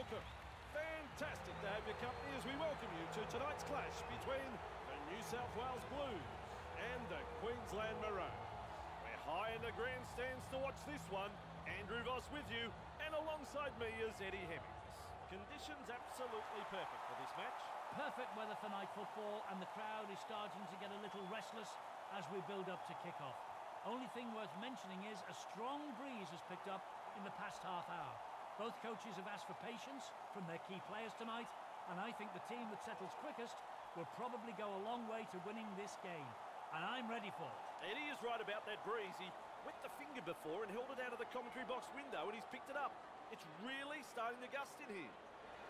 welcome. Fantastic to have your company as we welcome you to tonight's clash between the New South Wales Blues and the Queensland Maroons. We're high in the grandstands to watch this one. Andrew Voss with you, and alongside me is Eddie Hemmings. Conditions absolutely perfect for this match. Perfect weather for night football, and the crowd is starting to get a little restless as we build up to kick-off. Only thing worth mentioning is a strong breeze has picked up in the past half hour. Both coaches have asked for patience from their key players tonight, and I think the team that settles quickest will probably go a long way to winning this game. And I'm ready for it. Eddie is right about that breeze. He wet the finger before and held it out of the commentary box window, and he's picked it up. It's really starting to gust in here.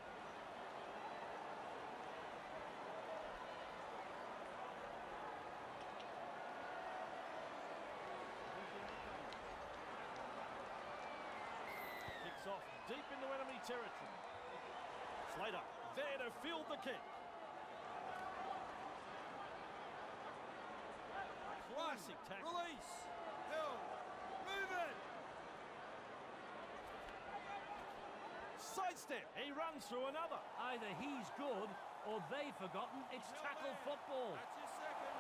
Off deep into enemy territory. Slater there to field the kick. Classic tackle. Release. Hill. Move it. Sidestep. He runs through another. Either he's good or they've forgotten it's tackle football. That's your second.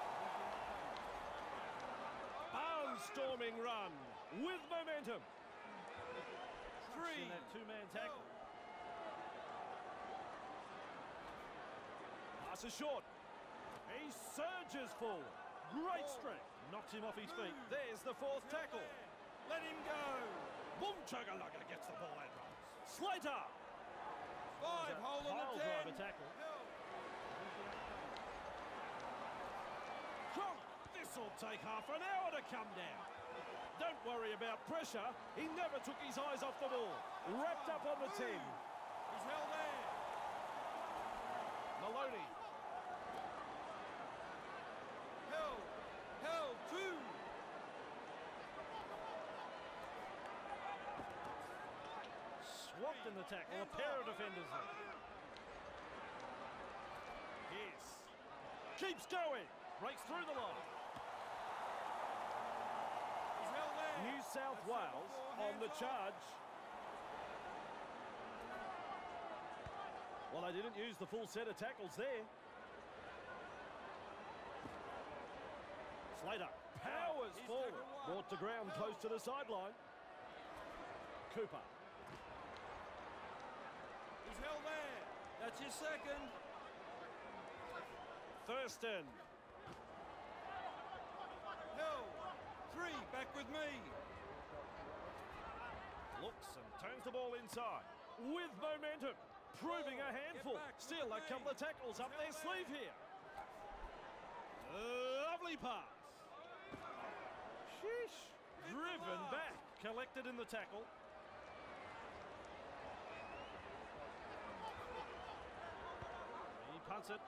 Barnstorming run with momentum. Three. In that two-man tackle. Pass is short. He surges forward. Great strength. Knocks him off his feet. There's the fourth tackle. Let him go. Boom chugga-lugga gets the ball and runs. Slater. 5, hole in the 10. Driver tackle. This'll take half an hour to come down. Don't worry about pressure. He never took his eyes off the ball. Wrapped up on the 10. He's held there. Maloney. Held. 2. Swapped in the tackle. A pair of defenders there. Yes. Keeps going. Breaks through the line. New South Wales on the charge. Well, they didn't use the full set of tackles there. Slater powers forward. Brought to ground close to the sideline. Cooper. He's held there. That's his second. Thurston. Hill. 3, back with me. Looks and turns the ball inside. With momentum. Proving a handful. Still a couple of tackles up their sleeve here. Lovely pass. Sheesh. Driven back. Collected in the tackle. He punts it.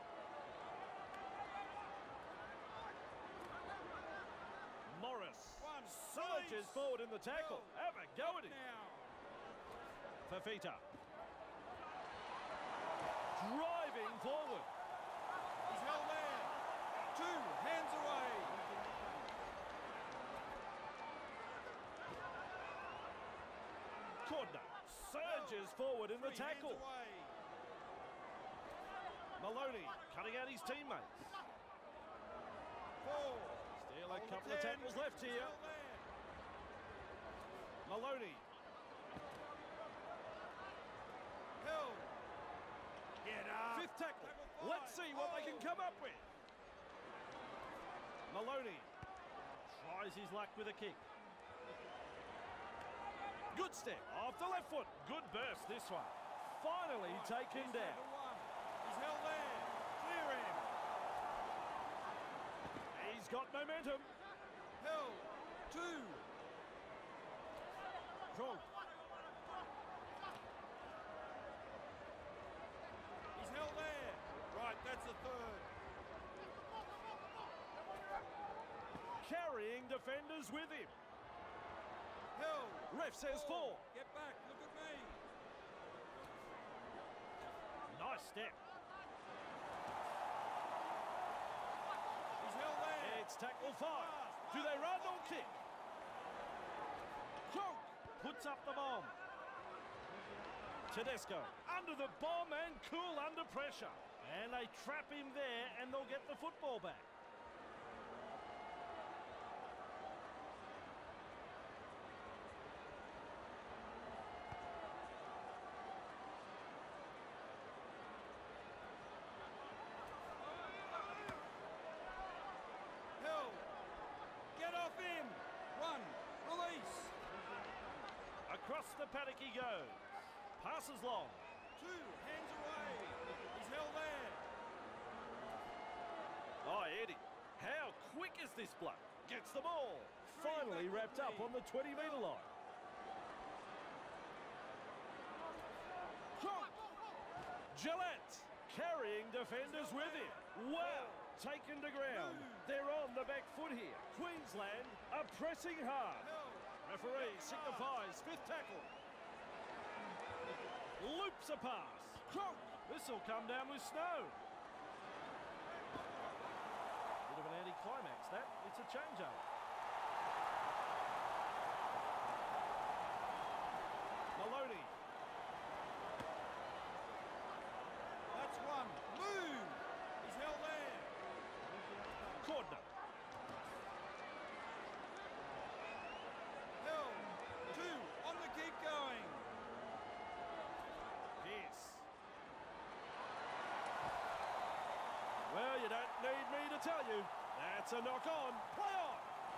Morris surges forward in the tackle. Have a go at him. Fafita. Driving forward. He's held there. 2, hands away. Cordner surges forward in the 3 tackle. hands away. Maloney cutting out his teammates. 4. Still a couple of tackles left here. Maloney. Hill. Get up. Fifth tackle. Let's see what they can come up with. Maloney tries his luck with a kick. Good step off the left foot. Good burst this one. Finally taken down. He's held there. Clear him. He's got momentum. Hill. 2. Strong. He's held there. Right, that's the 3rd. Carrying defenders with him. Hill. Ref says 4. Get back, look at me. Nice step. He's held there. It's tackle 5. Do they run or kick? Chonk puts up the bomb. Tedesco under the bomb and cool under pressure. And they trap him there and they'll get the football back. Hill. Get off him. One. Release. Across the paddock he goes. Passes long. Two. Hands away. He's held there. Oh, Eddie, how quick is this bloke? Gets the ball. Finally wrapped up on the 20-metre line. Gillette carrying defenders with him. Wow, taken to ground. They're on the back foot here. Queensland are pressing hard. Referee signifies fifth tackle. Loops a pass. This will come down with snow. Bit of an anti-climax that. It's a changeover. Maloney. That's one. Move. He's held there. Cordner. Hill. Two. On the keep going. Pierce. Well, you don't need me to tell you. That's a knock on. Play on.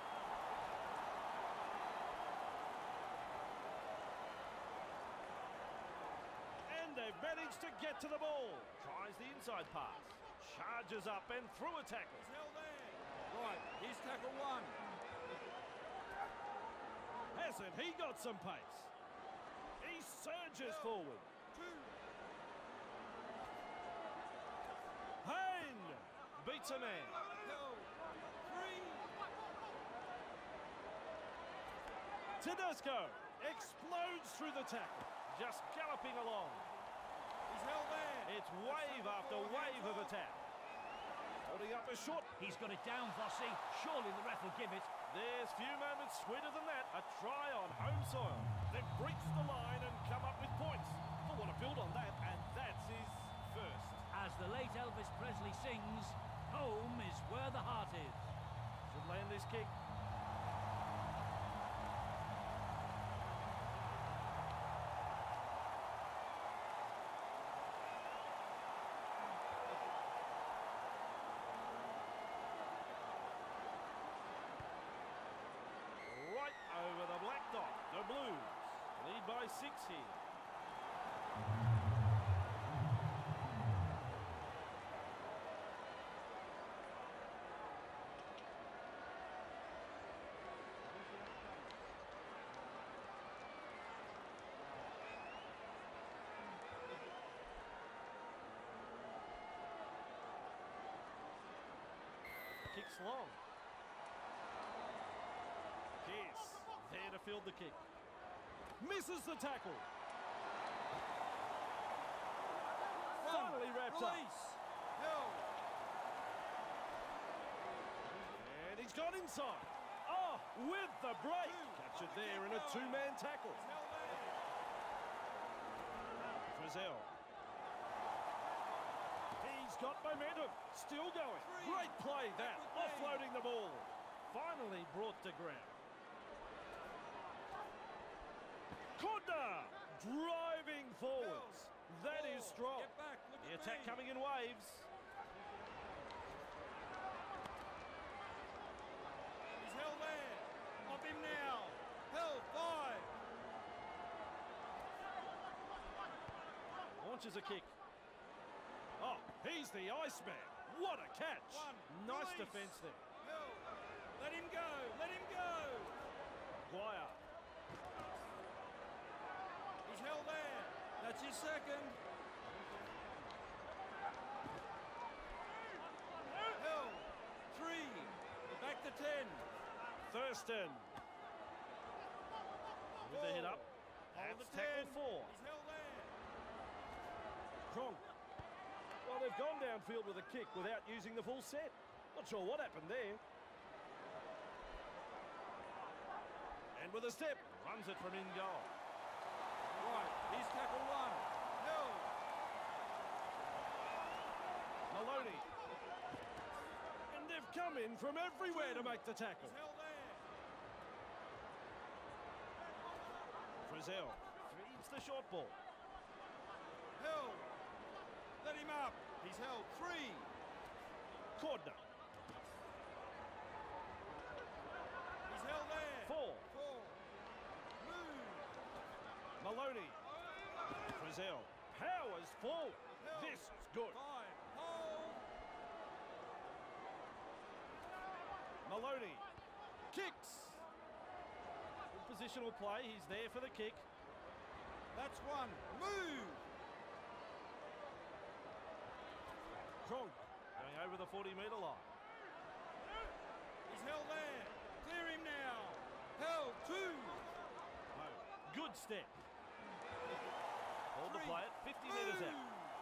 And they've managed to get to the ball. Tries the inside pass. Charges up and through a tackle. He's held there. Right. He's tackle one. Hasn't he got some pace? He surges forward. Two. Hayne beats a man. Hill. Three. Tedesco explodes through the tackle. Just galloping along. He's held there. It's wave after wave of attack. Holding up a shot. He's got it down, Vossi. Surely the ref will give it. There's few moments sweeter than that. A try on home soil. They've breached the line and come up with points. They'll want to build on that, and that's his first. As the late Elvis Presley sings, home is where the heart is. Should land this kick. Right over the black dot. The Blues lead by 6 here. Kicks long. Pierce there to field the kick. Misses the tackle. Finally wrapped up. Release. Hill. And he's got inside. Oh, with the break. Captured there in a two-man tackle. He's held there. Frizzell. He's got momentum. Still going. Great play that. Offloading the ball. Finally brought to ground. Cordner driving forwards. That is strong. Get back. Look The at attack me. coming in waves. He's held there. Off him now. Hill. Five. Launches a kick. Oh, he's the Iceman. What a catch. One. Nice Release. defence there. Hill. Let him go. Let him go. Dwyer. He's held there. That's his second. Hill. Three. Back to 10. Thurston. With the hit up. And Hold the the tackle 10. four. He's held there. Cronk. Well, they've gone downfield with a kick without using the full set. Not sure what happened there. And with a step, runs it from in goal. Right. He's tackle one. come in from everywhere to make the tackle. He's held there. Frizzell feeds the short ball. Held. Let him up. He's held. 3. Cordner. He's held there. 4. 4. Move. Maloney. Frizzell powers forward. Held. This is good. 5. Hold. Maloney kicks. Good positional play. He's there for the kick. That's 1. Move. Cronk going over the 40-metre line. He's held there. Clear him now. Held. 2. No. Good step. Hold the 3. play at 50 metres out.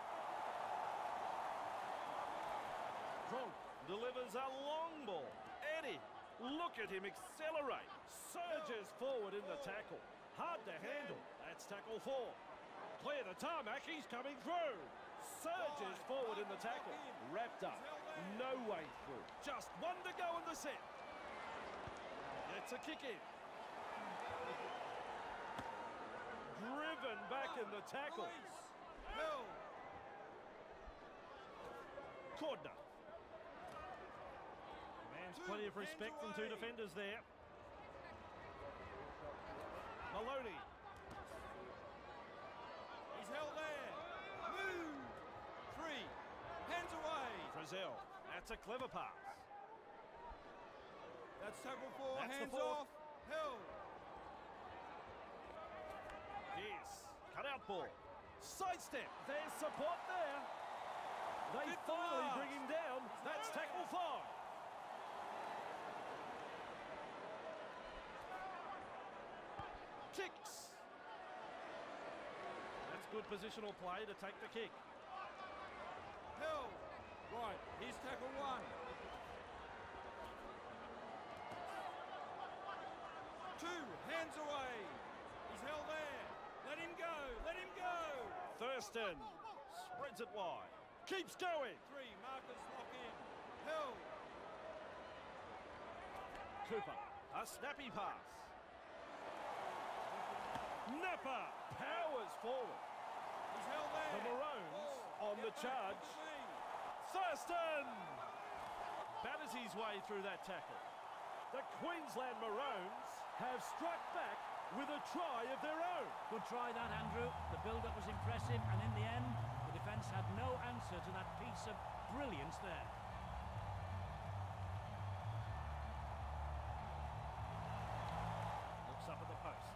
Cronk delivers a long ball. Eddie, look at him accelerate. Surges forward in the tackle. Hard to handle. That's tackle 4. Clear the tarmac. He's coming through. Surges forward in the tackle. Wrapped up. No way through. Just 1 to go in the set. Gets a kick in. Driven back in the tackle. Release. Held. Cordner. Commands plenty of respect from 2 defenders there. Maloney. He's held there. Move. 3. Hands away. Frizzell. That's a clever pass. That's tackle 4. That's the Hands 4th. off. Held. Yes. Cut out ball. Sidestep. There's support there. They Hit the finally last. bring him down. That's tackle 5. Kicks. That's good positional play to take the kick. Held. Right. Here's tackle 1. 2. Hands away. He's held there. Let him go. Let him go. Thurston spreads it wide. Keeps going. 3. Markers lock in. Held. Cooper. A snappy pass. Napa powers forward. He's held there. The Maroons 4. on the Get back. charge. Look at me. Thurston batters his way through that tackle. The Queensland Maroons have struck back with a try of their own. Good try that, Andrew. The build-up was impressive, and in the end, the defence had no answer to that piece of brilliance there. Looks up at the posts.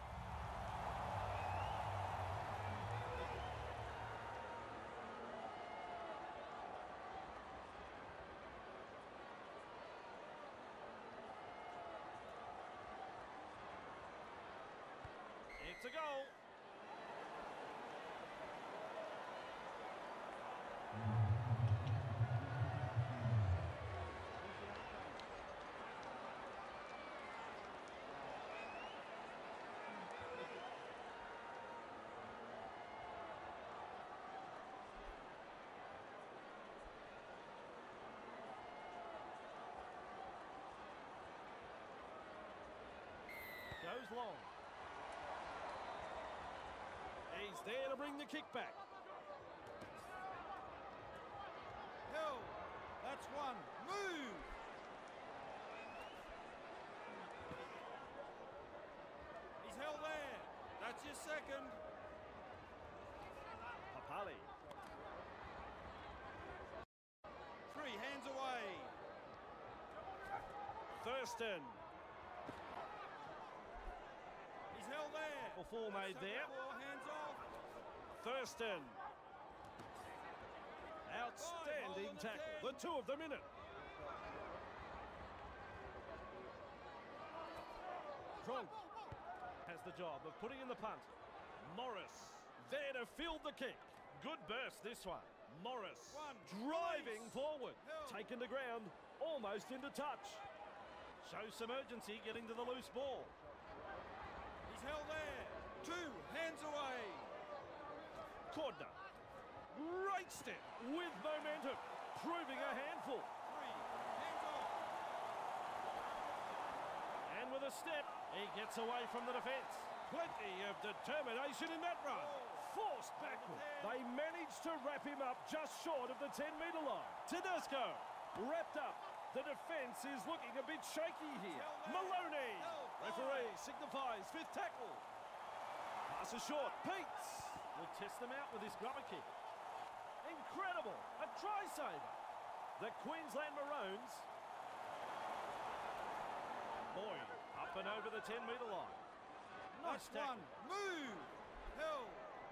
It's a goal. Goes long. He's there to bring the kick back. Held. That's 1. Move. He's held there. That's your second. Papali. 3. Hands away. Thurston. He's held there. Well, 4 made That's there. tackle 4. Hands off. Thurston. Outstanding hold on the tackle. 10. The 2 of them in it. Cronk has the job of putting in the punt. Morris there to field the kick. Good burst this one. Morris 1. driving Release. forward. Held. Taken to ground. Almost into touch. Shows some urgency getting to the loose ball. He's held there. 2. Hands away. Cordner. Great step with momentum. Proving a handful. 3. Hands off. And with a step, he gets away from the defence. Plenty of determination in that run. Forced backward. They managed to wrap him up just short of the 10-metre line. Tedesco wrapped up. The defence is looking a bit shaky here. Maloney. Referee signifies 5th tackle. Pass is short. Peets will test them out with this grubber kick. Incredible. A try saver. The Queensland Maroons. Boyd up and over the 10-metre line. Nice tackle. Move. Held.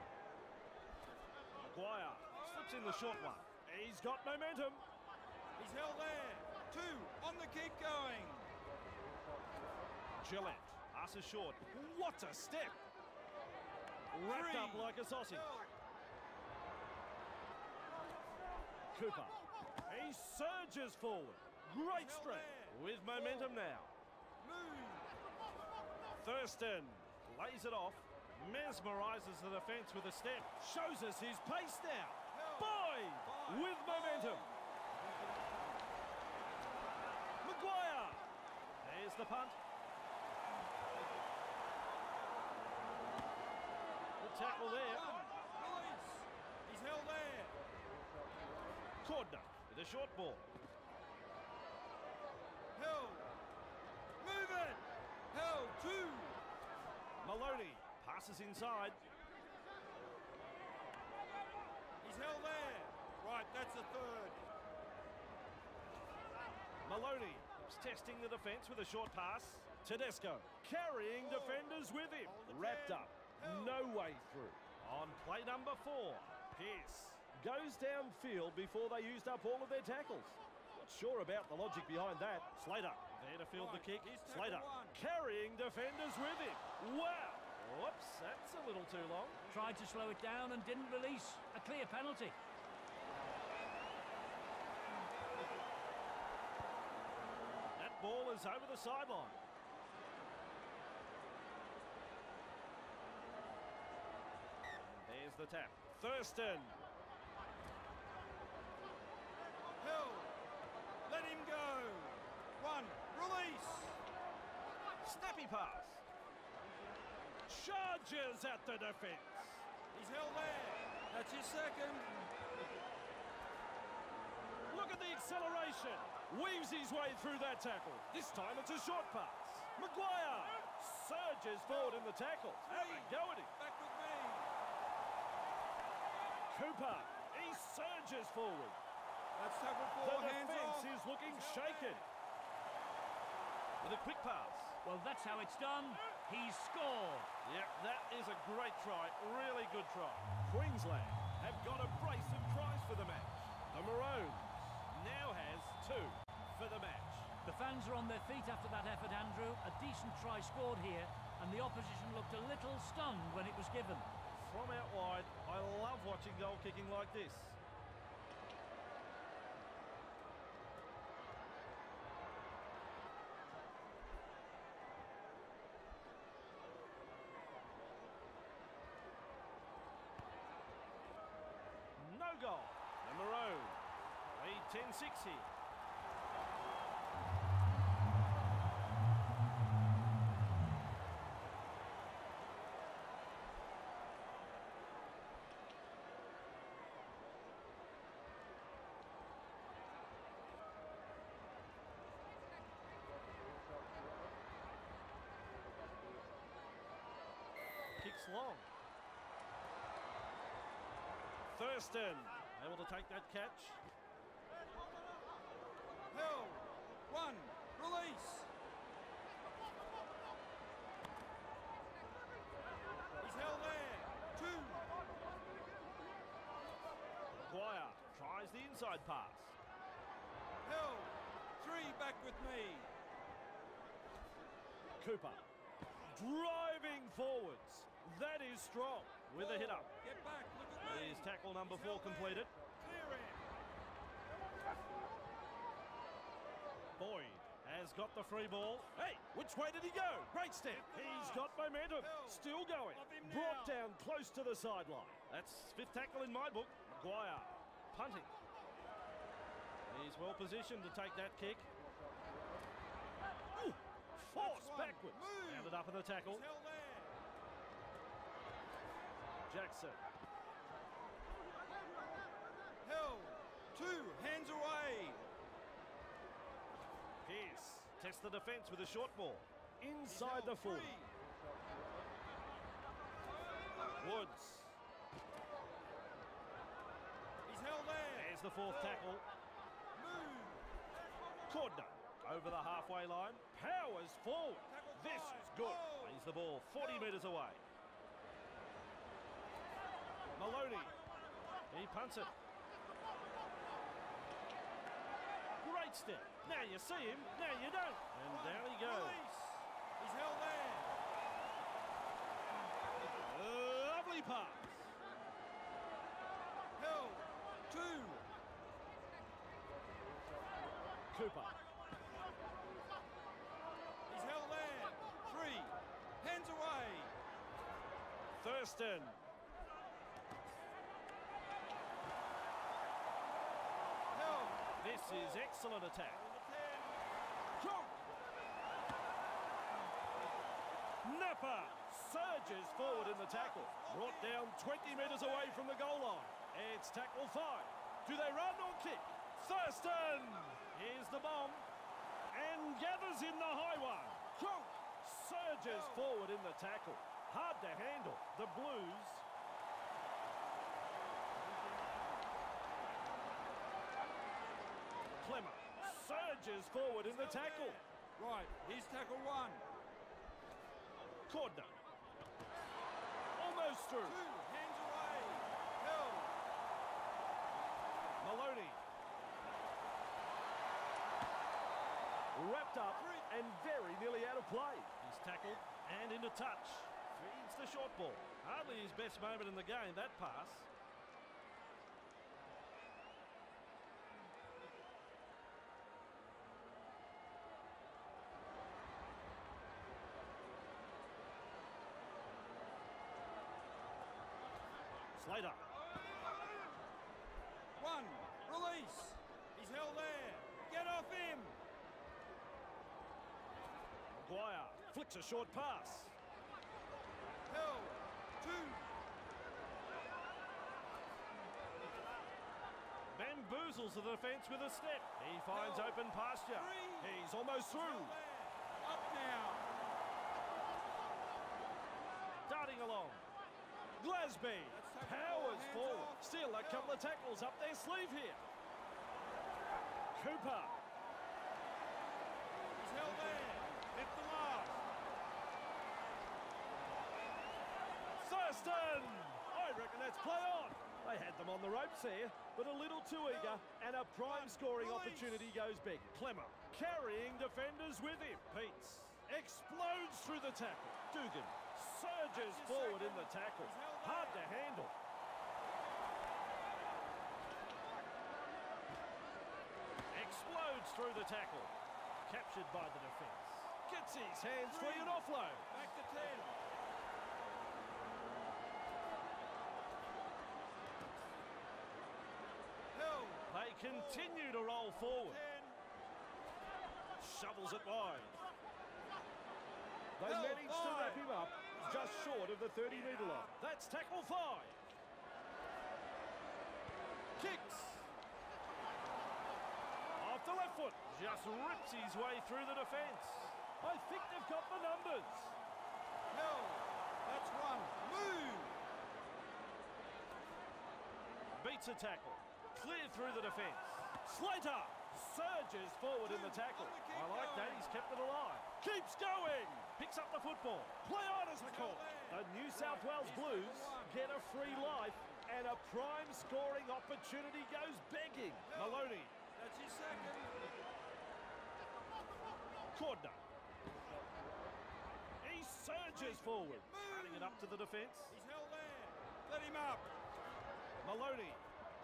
Maguire slips in the short one. He's got momentum. He's held there. 2 on the keep going. Gillette passes short. What a step. Wrapped up like a sausage. Cooper. He surges forward. Great strength with momentum now. Move. Thurston lays it off. Mesmerises the defence with a step. Shows us his pace now. Boyd with momentum. Maguire. There's the punt. Good tackle there. Release. He's held there. Cordner with a short ball. Held. Move it. Held. 2. Maloney passes inside. He's held there. Right, that's the 3rd. Maloney is testing the defence with a short pass. Tedesco carrying defenders with him. Wrapped up. No way through. On play number 4. Pearce goes downfield before they used up all of their tackles. Not sure about the logic behind that. Slater there to field the kick. Slater carrying defenders with him. Wow. Whoops, that's a little too long. Tried to slow it down and didn't release. A clear penalty. That ball is over the sideline. There's the tap. Thurston. Held. Let him go. 1. Release. Snappy pass. Charges at the defence. He's held there. That's his 2nd. Look at the acceleration. Weaves his way through that tackle. This time it's a short pass. Maguire surges forward in the tackle. Have a go at him. Back with me. Cooper, he surges forward. That's tackle 4. The Hands defence off. is looking shaken. With a quick pass. Well, that's how it's done. He's scored. Yep, that is a great try. Really good try. Queensland have got a brace of tries for the match. The Maroons now has 2 for the match. The fans are on their feet after that effort, Andrew. A decent try scored here, and the opposition looked a little stunned when it was given. From out wide, I love watching goal kicking like this. No goal. The Maroons lead 10-6 here. Kicks long. Thurston able to take that catch. Held. 1. Release. He's held there. 2. Maguire tries the inside pass. Held. 3. Back with me. Cooper driving forwards. That is strong with a hit up. Get back. Look at me. There's tackle number He's 4 held there. completed. Clear him. Boyd has got the free ball. Hey, which way did he go? Great step. He's got momentum. Still going. Brought down close to the sideline. That's 5th tackle in my book. Maguire punting. He's well positioned to take that kick. Ooh, forced one. backwards. Move. Ended up in the tackle. He's held there. Jackson. Held. 2 hands away. Pearce tests the defence with a short ball. He's Inside held. the 40. 3. Woods. He's held there. There's the fourth tackle. Move. Cordner over the halfway line. Powers forward. Tackle This five. is good. Goal. Plays the ball 40 metres away. Maloney. He punts it. Great step. Now you see him, now you don't. And down he goes. Release. He's held there. Lovely pass. Held. 2. Cooper. He's held there. 3. Hands away. Thurston. Held. This is excellent attack. Choke. Napa surges forward in the tackle. Brought down 20 metres away from the goal line. It's tackle 5. Do they run or kick? Thurston! Here's the bomb. And gathers in the high one. Choke. Surges forward in the tackle. Hard to handle. The Blues. Clemmer surges forward in the tackle. Right, here's tackle 1. Cordner. Almost 2 through. hands away. Held. Maloney. Wrapped up and very nearly out of play. He's tackled and into touch. Feeds the short ball. Hardly his best moment in the game, that pass. Slater. 1. Release. He's held there. Get off him. Maguire flicks a short pass. Held. 2. Bamboozles the defence with a step. He finds No. open pasture. 3. He's almost through. Held there. Up now. Darting along. Glasby That's tackle powers hands forward. off. Still a couple of tackles up their sleeve here. Cooper. He's held there. Hit the last. Thurston! I reckon that's play on. They had them on the ropes there, but a little too eager, and a prime scoring opportunity goes big. Clemmer carrying defenders with him. Peets explodes through the tackle. Dugan surges forward in the tackle. Hard to handle. Explodes through the tackle. Captured by the defence. Gets his hands free and offload. Back to 10. Held. They continue to roll forward. 10. Shovels it wide. They Held managed to by. wrap him up just short of the 30-metre line. That's tackle 5. Kicks. Off the left foot. Just rips his way through the defence. I think they've got the numbers. Held. That's 1. Move. Beats a tackle. Clear through the defence. Slater surges forward in the tackle. I like that. He's kept it alive. Keeps going. Picks up the football. Play on as a call. The New South Wales Blues get a free life and a prime scoring opportunity goes begging. Maloney. That's his second. Cordner. He surges forward. Running it up to the defence. He's held there. Let him up. Maloney.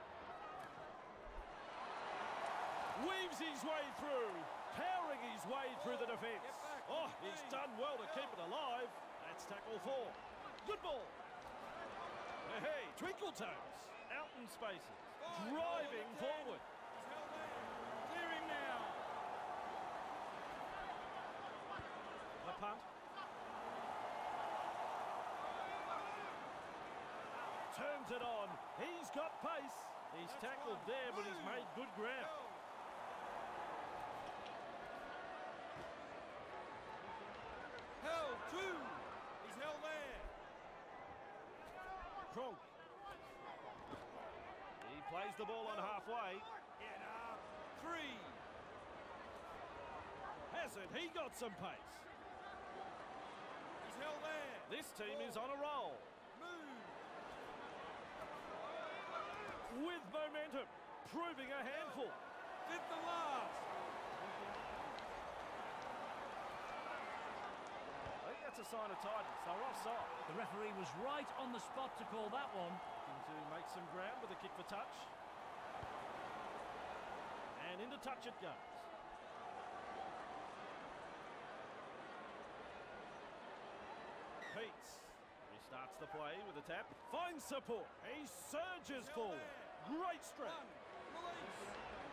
Weaves his way through. Powering his way through the defence. Get back, Oh, keep he's playing. done well to keep it alive. That's tackle 4. Good ball. Hey, Twinkle Toes. Out in spaces. Driving forward. He's held there. Clear him now. drives it on. He's got pace. He's tackled there, but he's made good ground. Held 2. He's held there. Kronk. He plays the ball on halfway. Get up. 3. Hasn't he got some pace? He's held there. This team is on a roll. Move. With momentum, proving a handful. 5th and last. I think that's a sign of tightness. They're offside. The referee was right on the spot to call that one. Looking to make some ground with a kick for touch. And into touch it goes. Peets restarts the play with a tap. Finds support. He surges forward. Great strength. 1. Release.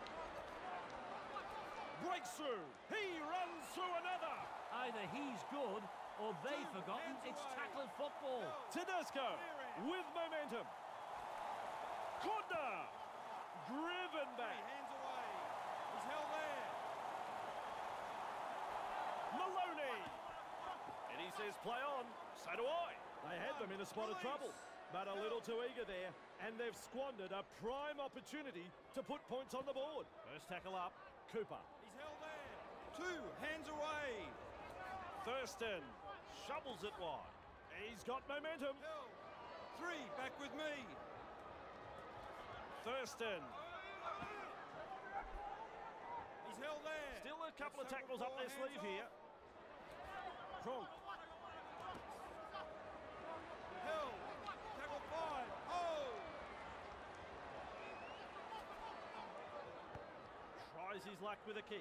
Breaks through. He runs through another. Either he's good or they've forgotten it's tackle football. Tedesco with momentum. Corner. Driven 3. back. Hands away. He's held there. Maloney. And he says play on. So do I. They had them in a spot of trouble, but a little too eager there, and they've squandered a prime opportunity to put points on the board. First tackle up, Cooper. He's held there. 2. Hands away. Thurston shovels it wide. He's got momentum. Held. 3. Back with me. Thurston. He's held there. Still a couple of tackles up their sleeve here. Kronk. Held. Tackle 5. Oh! Tries his luck with a kick.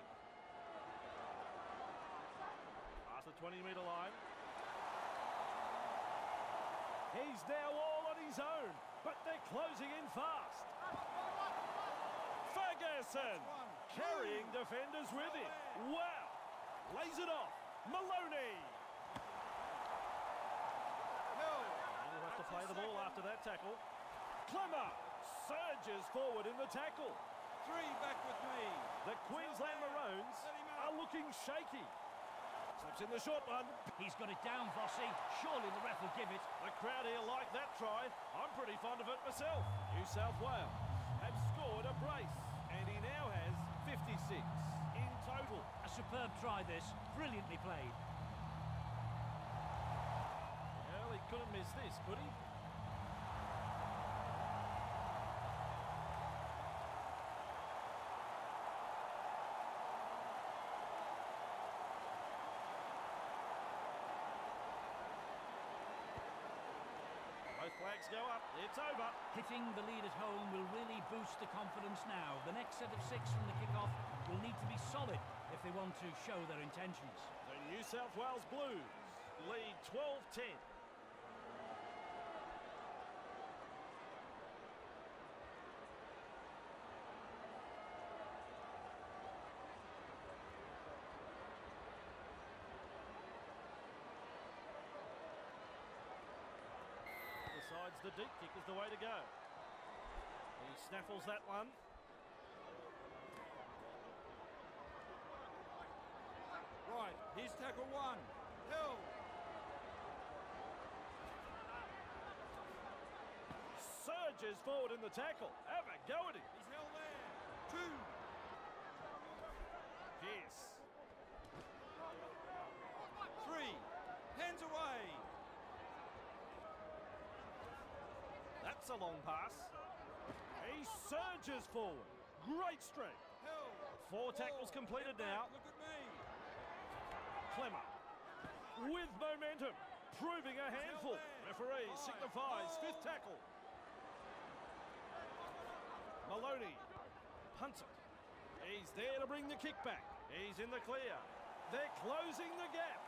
Past the 20-metre line. He's now all on his own, but they're closing in fast. Ferguson carrying defenders with him. Wow! Lays it off. Maloney. Held. He'll have to play the ball after that tackle. Clemmer surges forward in the tackle. 3. Back with me. The Queensland Maroons are looking shaky. Slips in the short one. He's got it down, Vossi. Surely the ref will give it. The crowd here like that try. I'm pretty fond of it myself. New South Wales have scored a brace, and he now has 56 in total. A superb try this. Brilliantly played. Well, he couldn't miss this, could he? Both flags go up. It's over. Hitting the lead at home will really boost the confidence now. The next set of 6 from the kick-off will need to be solid if they want to show their intentions. The New South Wales Blues lead 12-10. Decides the deep kick is the way to go. He snaffles that one. Right. Here's tackle 1. Held. Surges forward in the tackle. Have a go at him. He's held there. 2. Pierce. 3. Hands away. That's a long pass. He surges forward. Great strength. Held. 4 tackles completed now. Look at me. Clemmer with momentum, proving a handful. Referee signifies 5th tackle. Maloney punts it. He's there to bring the kick back. He's in the clear. They're closing the gap.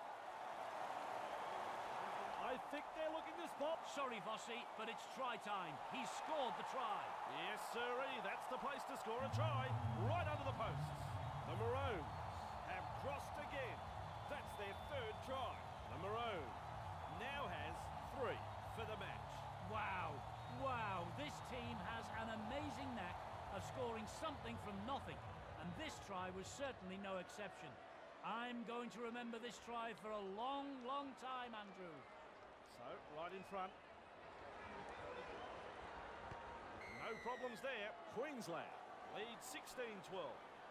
I think they're looking to spot. Sorry, Vossi, but it's try time. He's scored the try. Yes, sirree. That's the place to score a try. Right under the posts. The Maroons have crossed again. That's their 3rd try. The Maroons now has 3 for the match. Wow, Wow, this team has an amazing knack of scoring something from nothing, and this try was certainly no exception. I'm going to remember this try for a long, long time, Andrew. So, right in front. No problems there. Queensland lead 16-12.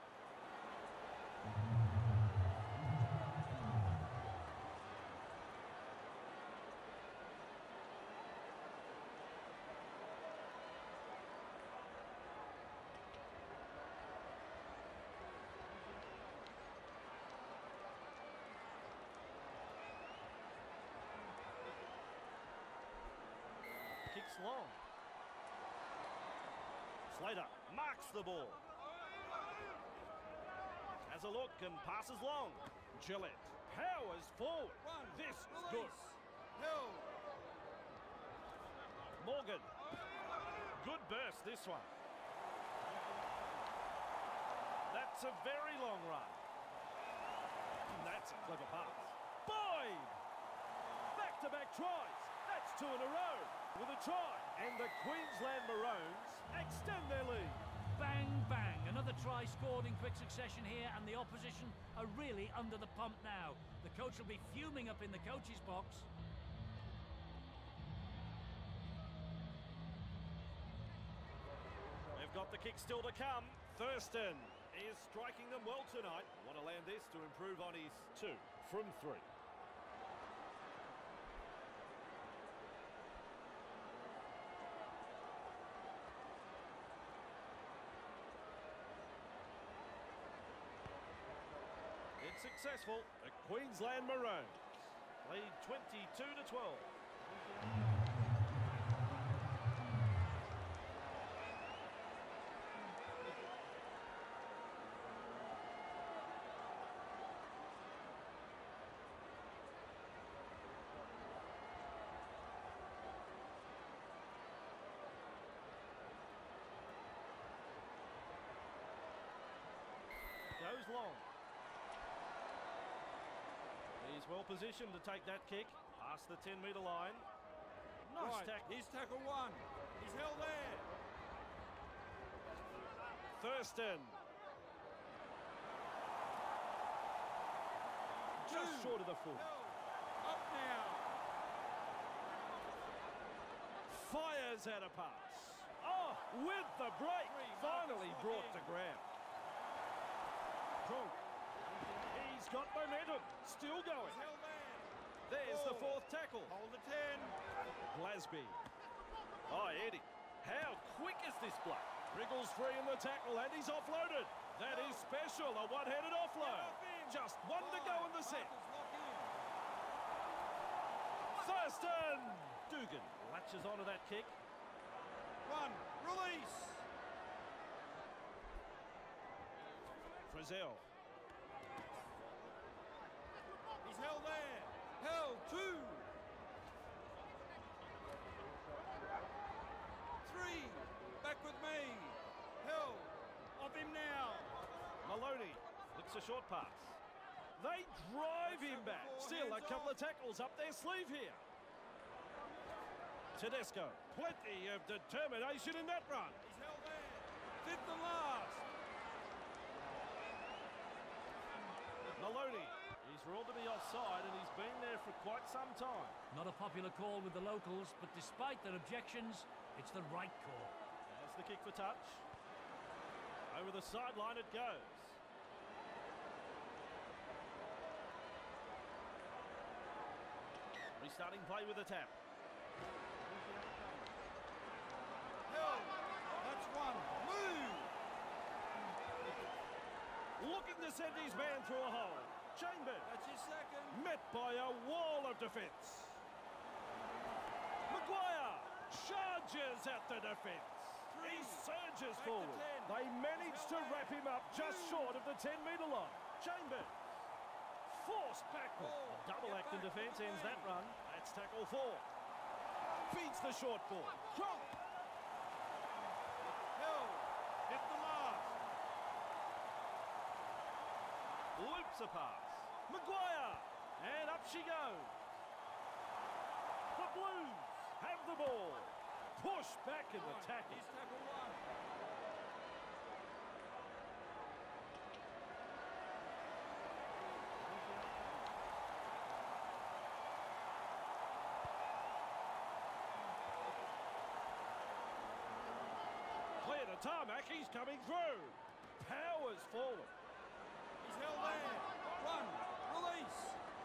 Kicks long. Slater marks the ball. Has a look and passes long. Gillett powers forward. This is good. Hill. Morgan. Good burst, this one. That's a very long run. That's a clever pass. Boyd! Back-to-back tries. That's 2 in a row with a try. And the Queensland Maroons extend their lead. Bang, bang. Another try scored in quick succession here, and the opposition are really under the pump now. The coach will be fuming up in the coach's box. They've got the kick still to come. Thurston is striking them well tonight. Want to land this to improve on his 2 from 3. It's successful. The Queensland Maroons lead 22-12. Goes long. He's well positioned to take that kick past the 10-metre line. Nice tackle. Here's tackle 1. He's held there. Thurston. Just short of the full. Up now. Fires out a pass. Oh, with the break. Finally brought to ground. Cool. He's got momentum. Still going. He's held there. There's the 4th tackle. Hold the 10. Glasby. Oh, Eddie. How quick is this bloke? Wriggles free in the tackle and he's offloaded. That is special. A one-handed offload. Just 1 to go in the set. Thurston. Dugan latches onto that kick. 1. Release. Frizzell. He's held there. Held 2. 3. Back with me. Held. Off him now. Maloney looks a short pass. They drive him back. Still a couple of tackles up their sleeve here. Tedesco. Plenty of determination in that run. He's held there. 5th and last. Maloney. He's ruled to be offside and he's been there for quite some time. Not a popular call with the locals, but despite their objections, it's the right call. There's the kick for touch. Over the sideline it goes. Restarting play with a tap. Held. That's 1. Move. Looking to send his man through a hole. Chambers. That's his 2nd. Met by a wall of defence. Maguire charges at the defence. He surges Back to forward. 10. They manage to wrap him up just short of the 10-metre line. Chambers. Forced backward. A double act in defence ends that run. That's tackle 4. Feeds the short ball. Drop. Held. 5th and last. Loops a pass. Maguire. And up she goes. The Blues have the ball. Push back in the tackle. Here's tackle one. Clear to tarmac, he's coming through. Powers forward. He's held there. Run. Release.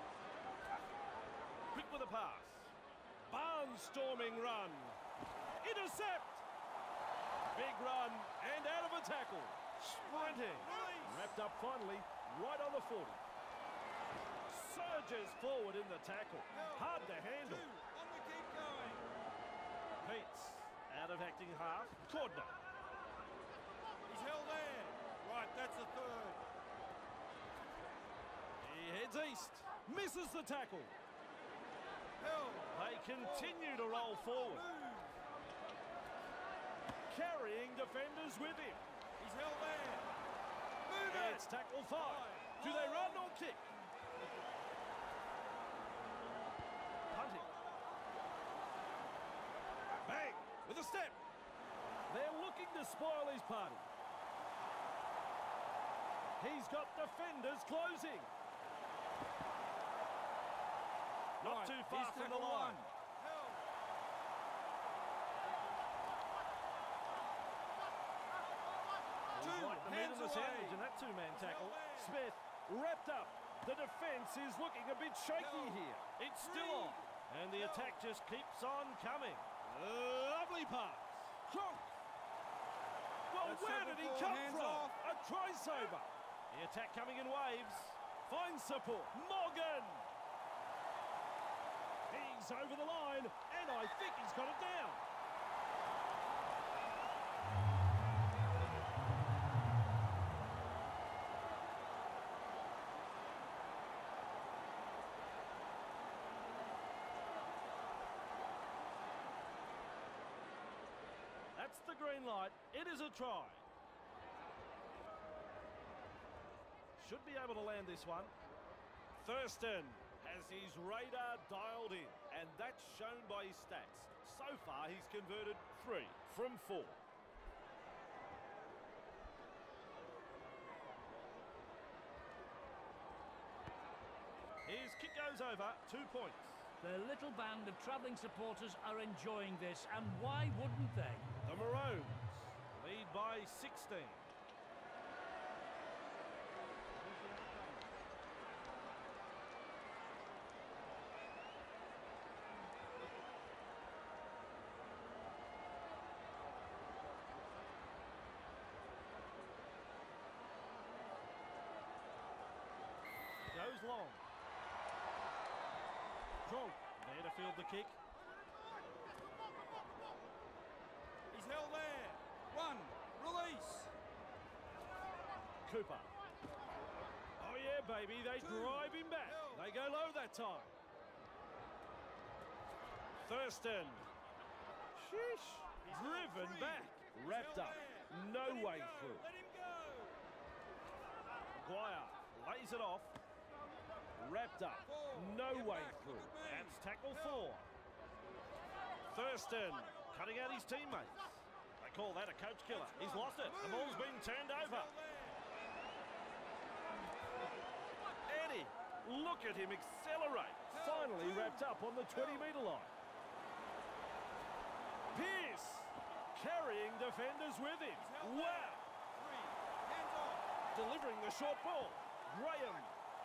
Quick with a pass. Barnstorming run. Intercept. Big run and out of a tackle. Sprinting. Release. Wrapped up finally, right on the 40. Surges forward in the tackle. Hard to handle. Two. On the keep going. Peets out of acting half. Cordner. He's held there. Right, that's the third. He heads east. Misses the tackle. Held. They continue to roll forward. Move. Carrying defenders with him. He's held there. Move it. It's tackle 5. Do they run or kick? Punting. Bang! With a step. They're looking to spoil his party. He's got defenders closing. Not Right, too far here's from the tackle line. one. Held. Two. Right, the meat Hands of the away. sandwich in that two-man tackle. away. Smith wrapped up. The defence is looking a bit shaky No. here. It's still Three. on. And the No. attack just keeps on coming. Lovely pass. Chonk. Well, That's where tackle did he 4, come hands from? off. A try-saver. The attack coming in waves. Finds support. Morgan. He's over the line, and I think he's got it down. That's the green light. It is a try. Should be able to land this one. Thurston has his radar dialed in, and that's shown by his stats. So far, he's converted 3 from 4. His kick goes over, 2 points. The little band of travelling supporters are enjoying this, and why wouldn't they? The Maroons lead by 16. Goes long. Tronk there to field the kick. He's held there. Run. Release. Cooper. Oh yeah, baby, they Two. drive him back. Held. They go low that time. Thurston. Sheesh. He's Driven held free. back. He's Wrapped held up. there. No Let him way go. through. Let him go. Maguire lays it off. Wrapped up. Four. No Get way back. through. Look at me. That's tackle Held. 4. Thurston cutting out his teammates. They call that a coach killer. He's lost it. The ball's been turned over. Held there. Eddie, look at him accelerate. Finally wrapped up on the 20-metre line. Pearce carrying defenders with him. Held there. Wow. 3. Hands off. Delivering the short ball. Graham.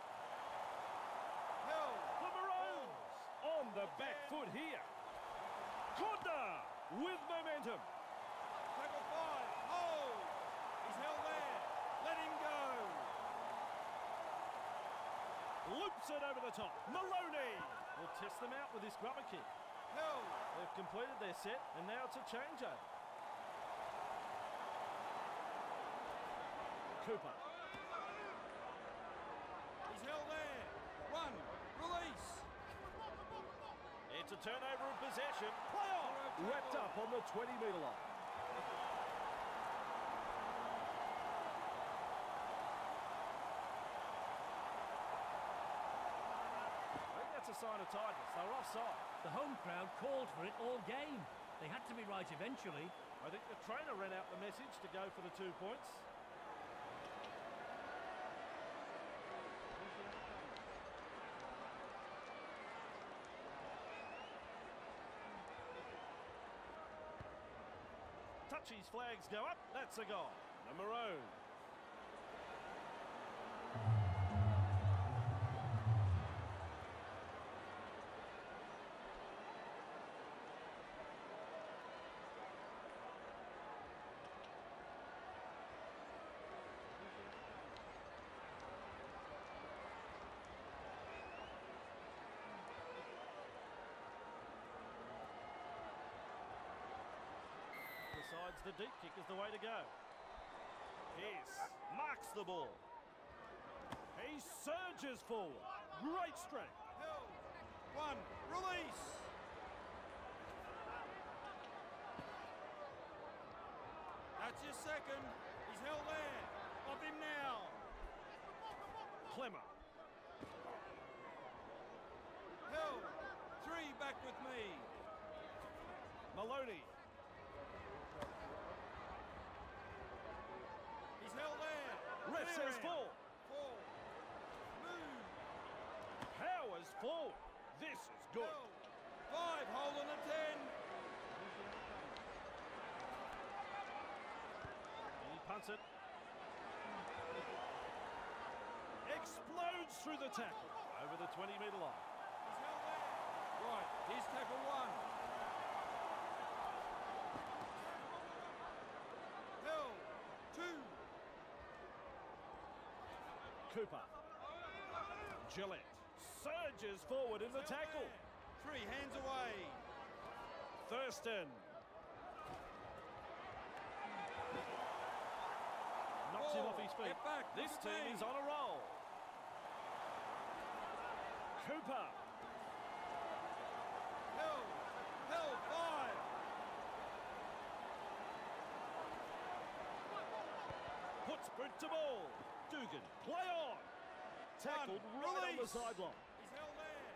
Held. The Maroons on the back foot here. Cordner with momentum. Tackle 5. Hold. He's held there. Let him go. Loops it over the top. Maloney will test them out with this grubber kick. Held. They've completed their set, and now it's a changeover. Cooper. He's held there. Run. Release. It's a turnover of possession. Play on. Wrapped up on the 20-metre line. I think that's a sign of tiredness. They're offside. The home crowd called for it all game. They had to be right eventually. I think the trainer read out the message to go for the 2 points. Touchy's flags go up. That's a goal. The Maroons. Decides the deep kick is the way to go. Pearce marks the ball. He surges forward. Great strength. Held. One. Release. That's your second. He's held there. Off him now. Clemmer. Held. Three back with me. Maloney. He's held there. Ref Clear says him. 4. Four. Move. Powers forward. This is good. Held. Five. Hold on a 10. He punts it. Explodes through the tackle. Over the 20-metre line. He's held there. Right. Here's tackle one. Held. Two. Cooper. Gillette surges forward in the Held tackle. there. Three. Hands away. Thurston. Knocks him off his feet. Get back. This Look at team me. is on a roll. Cooper. Held. Held. Five. Puts boot to ball. Dugan. Play on. Tackled right on the Release. sideline. He's held there.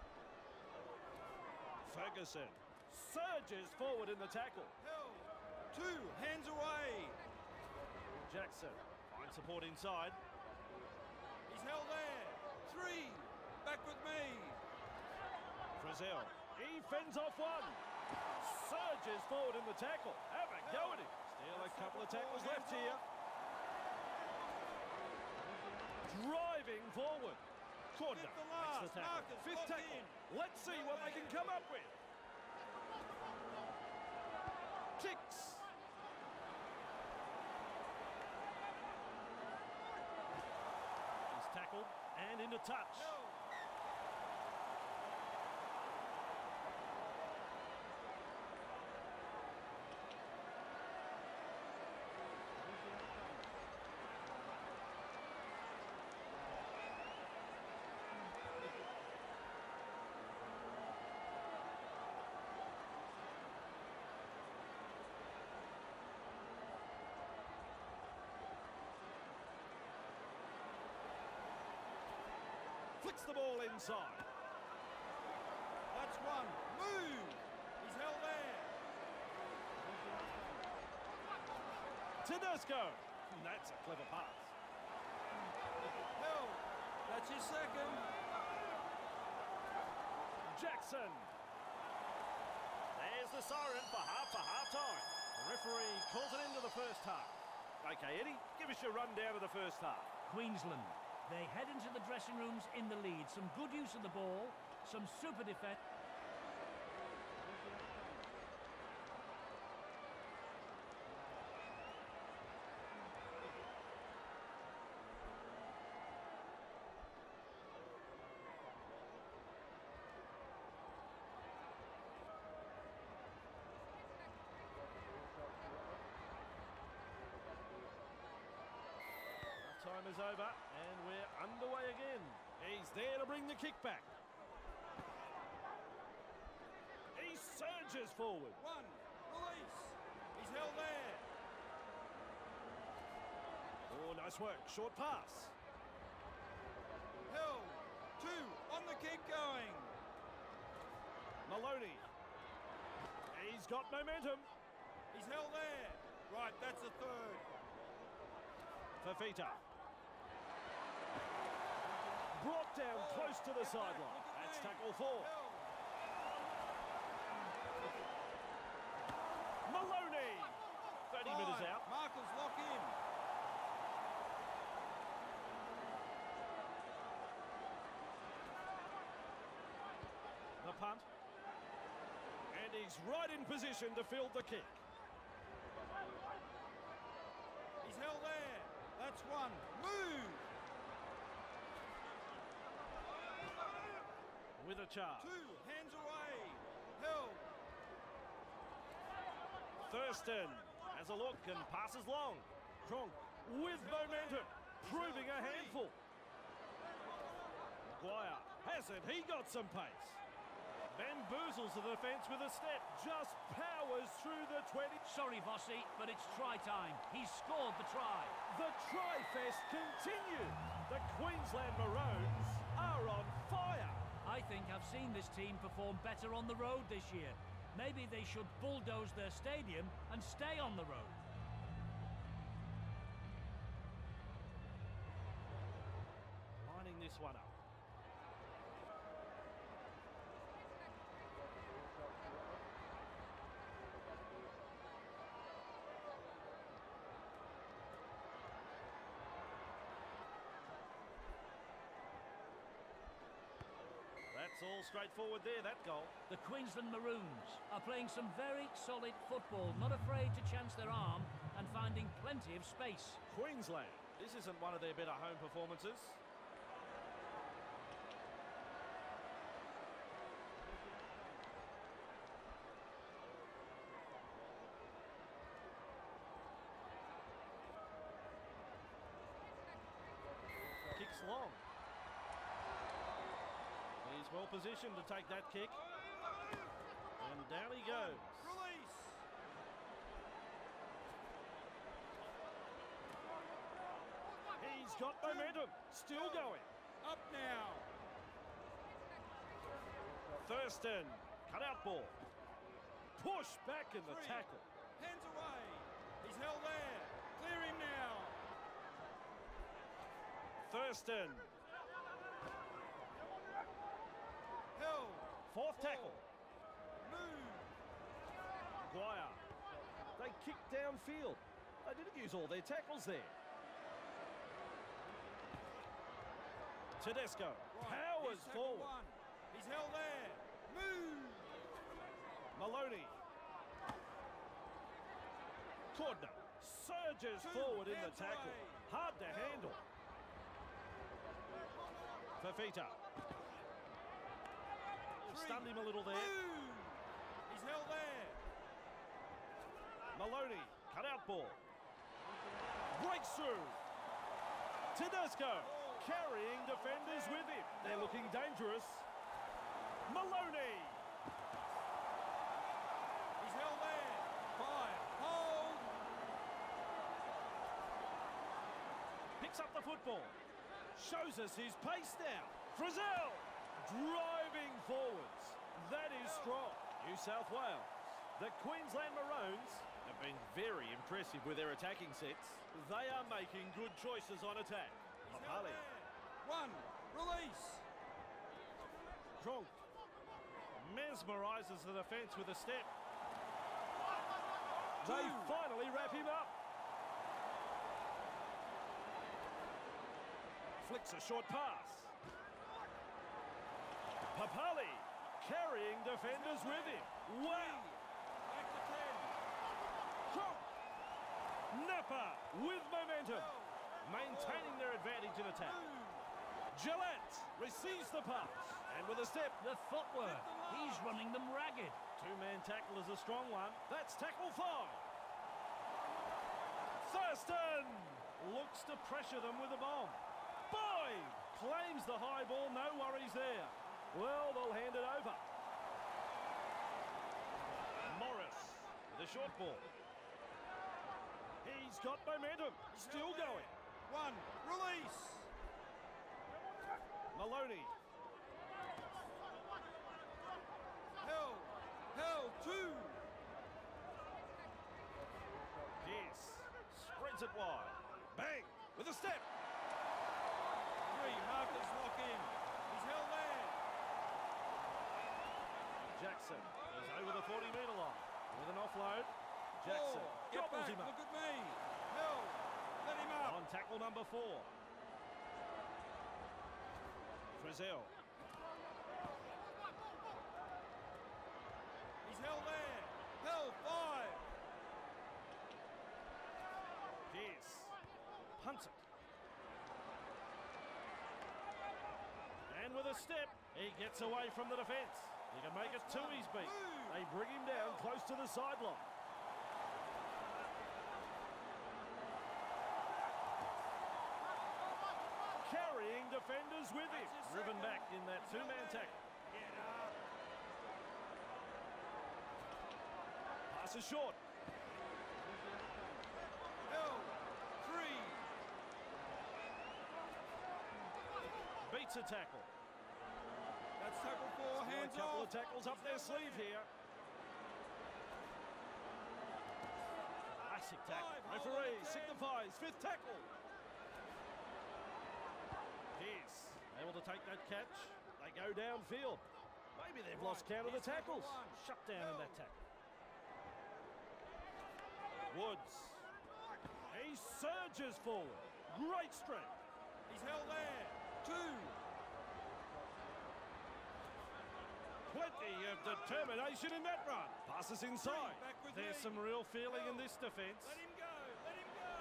Ferguson surges forward in the tackle. Held. Two. Hands away. Jackson finds support inside. He's held there. Three. Back with me. Frizzell. He fends off one. Surges forward in the tackle. Have a go at him. Still a couple of tackles left here. Driving forward. Cordner Fifth and makes the last. tackle. Marcus, Fifth locked tackle. in. Let's see what they can come up with. Kicks. He's tackled and into touch. Held. Flicks the ball inside. That's one. Move. He's held there. Tedesco. That's a clever pass. Held. That's your second. Jackson. There's the siren for half-time. The referee calls it into the first half. Okay, Eddie, give us your rundown of the first half. Queensland. They head into the dressing rooms in the lead. Some good use of the ball, some super defence. Time is over and we're underway again. He's there to bring the kick back. He surges forward. One. Release. He's held there. Oh, nice work. Short pass. Held. Two. On the kick going. Maloney. He He's got momentum. He's held there. Right, that's a third. Fafita. Brought down close to the sideline. That's tackle 4. Maloney. 30 metres out. Markers lock in. The punt. And he's right in position to field the kick. He's held there. That's one. Move. With a charge. 2, hands away. Held. Thurston has a look and passes long. Cronk with momentum, proving a handful. Maguire hasn't he got some pace? Bamboozles the defence with a step, just powers through the 20. Sorry, Vossi, but it's try time. He's scored the try. The try-fest continues. The Queensland Maroons are on fire. I think I've seen this team perform better on the road this year. Maybe they should bulldoze their stadium and stay on the road. Lining this one up. That's all straightforward there, that goal. The Queensland Maroons are playing some very solid football, not afraid to chance their arm and finding plenty of space. Queensland, this isn't one of their better home performances. Kicks long. He's well positioned to take that kick. And down he goes. Release. He's got momentum. Still going. Up now. Thurston. Cut out ball. Push back in the 3. tackle. Hands away. He's held there. Clear him now. Thurston. Held. 4th tackle. Move. Maguire. They kicked downfield. They didn't use all their tackles there. Tedesco Right. powers He's tackle forward. 1. He's held there. Move. Maloney. Cordner surges 2, forward in the hands tackle. away. Hard to handle. Fafita. 3. Stunned him a little there. Move. He's held there. Maloney. Cut out ball. Breaks through. Tedesco carrying defenders with him. They're looking dangerous. Maloney. He's held there. 5. Hold. Picks up the football. Shows us his pace now. Frizzell driving forwards. That is strong. New South Wales. The Queensland Maroons have been very impressive with their attacking sets. They are making good choices on attack. He's held Papali. there. 1. Release. Cronk mesmerises the defence with a step. They 2. finally wrap him up. Flicks a short pass. Papali carrying defenders with him. Wow! Back to 10. Cronk. Napa with momentum. Maintaining their advantage in attack. Move. Gillette receives the pass. And with a step, The footwork, he's running them ragged. two-man tackle is a strong one. That's tackle 5. Thurston looks to pressure them with a bomb. Boyd claims the high ball, no worries there. Well, they'll hand it over. Morris with a short ball. He's got momentum, still going. 1. Release. Maloney. Held. Held. 2. with a step. 3, markers lock in. He's held there. Jackson is over the 40-metre line with an offload. Jackson 4, get gobbles back, him up. look at me. Held, let him up. On tackle number 4. Frizzell. He's held there. Held, 5. Pearce punts it. And with a step, he gets away from the defence. He can make it 2 his beat. They bring him down close to the sideline. Carrying defenders with him. Driven back in that 2-man tackle. Get up. Pass is short. Held, 3. Beats a tackle. That's tackle 4, hands A couple off. of tackles up their sleeve here. Classic tackle. 5, hold on Referee to 10. signifies 5th tackle. Pearce able to take that catch. They go downfield. Maybe they've lost count of the Here's tackle tackles. 1. Shut down in that tackle. Woods. He surges forward. Great strength. He's held there. 2. Plenty of determination in that run. Passes inside. Back with There's me. some real feeling in this defence. Let him go. Let him go.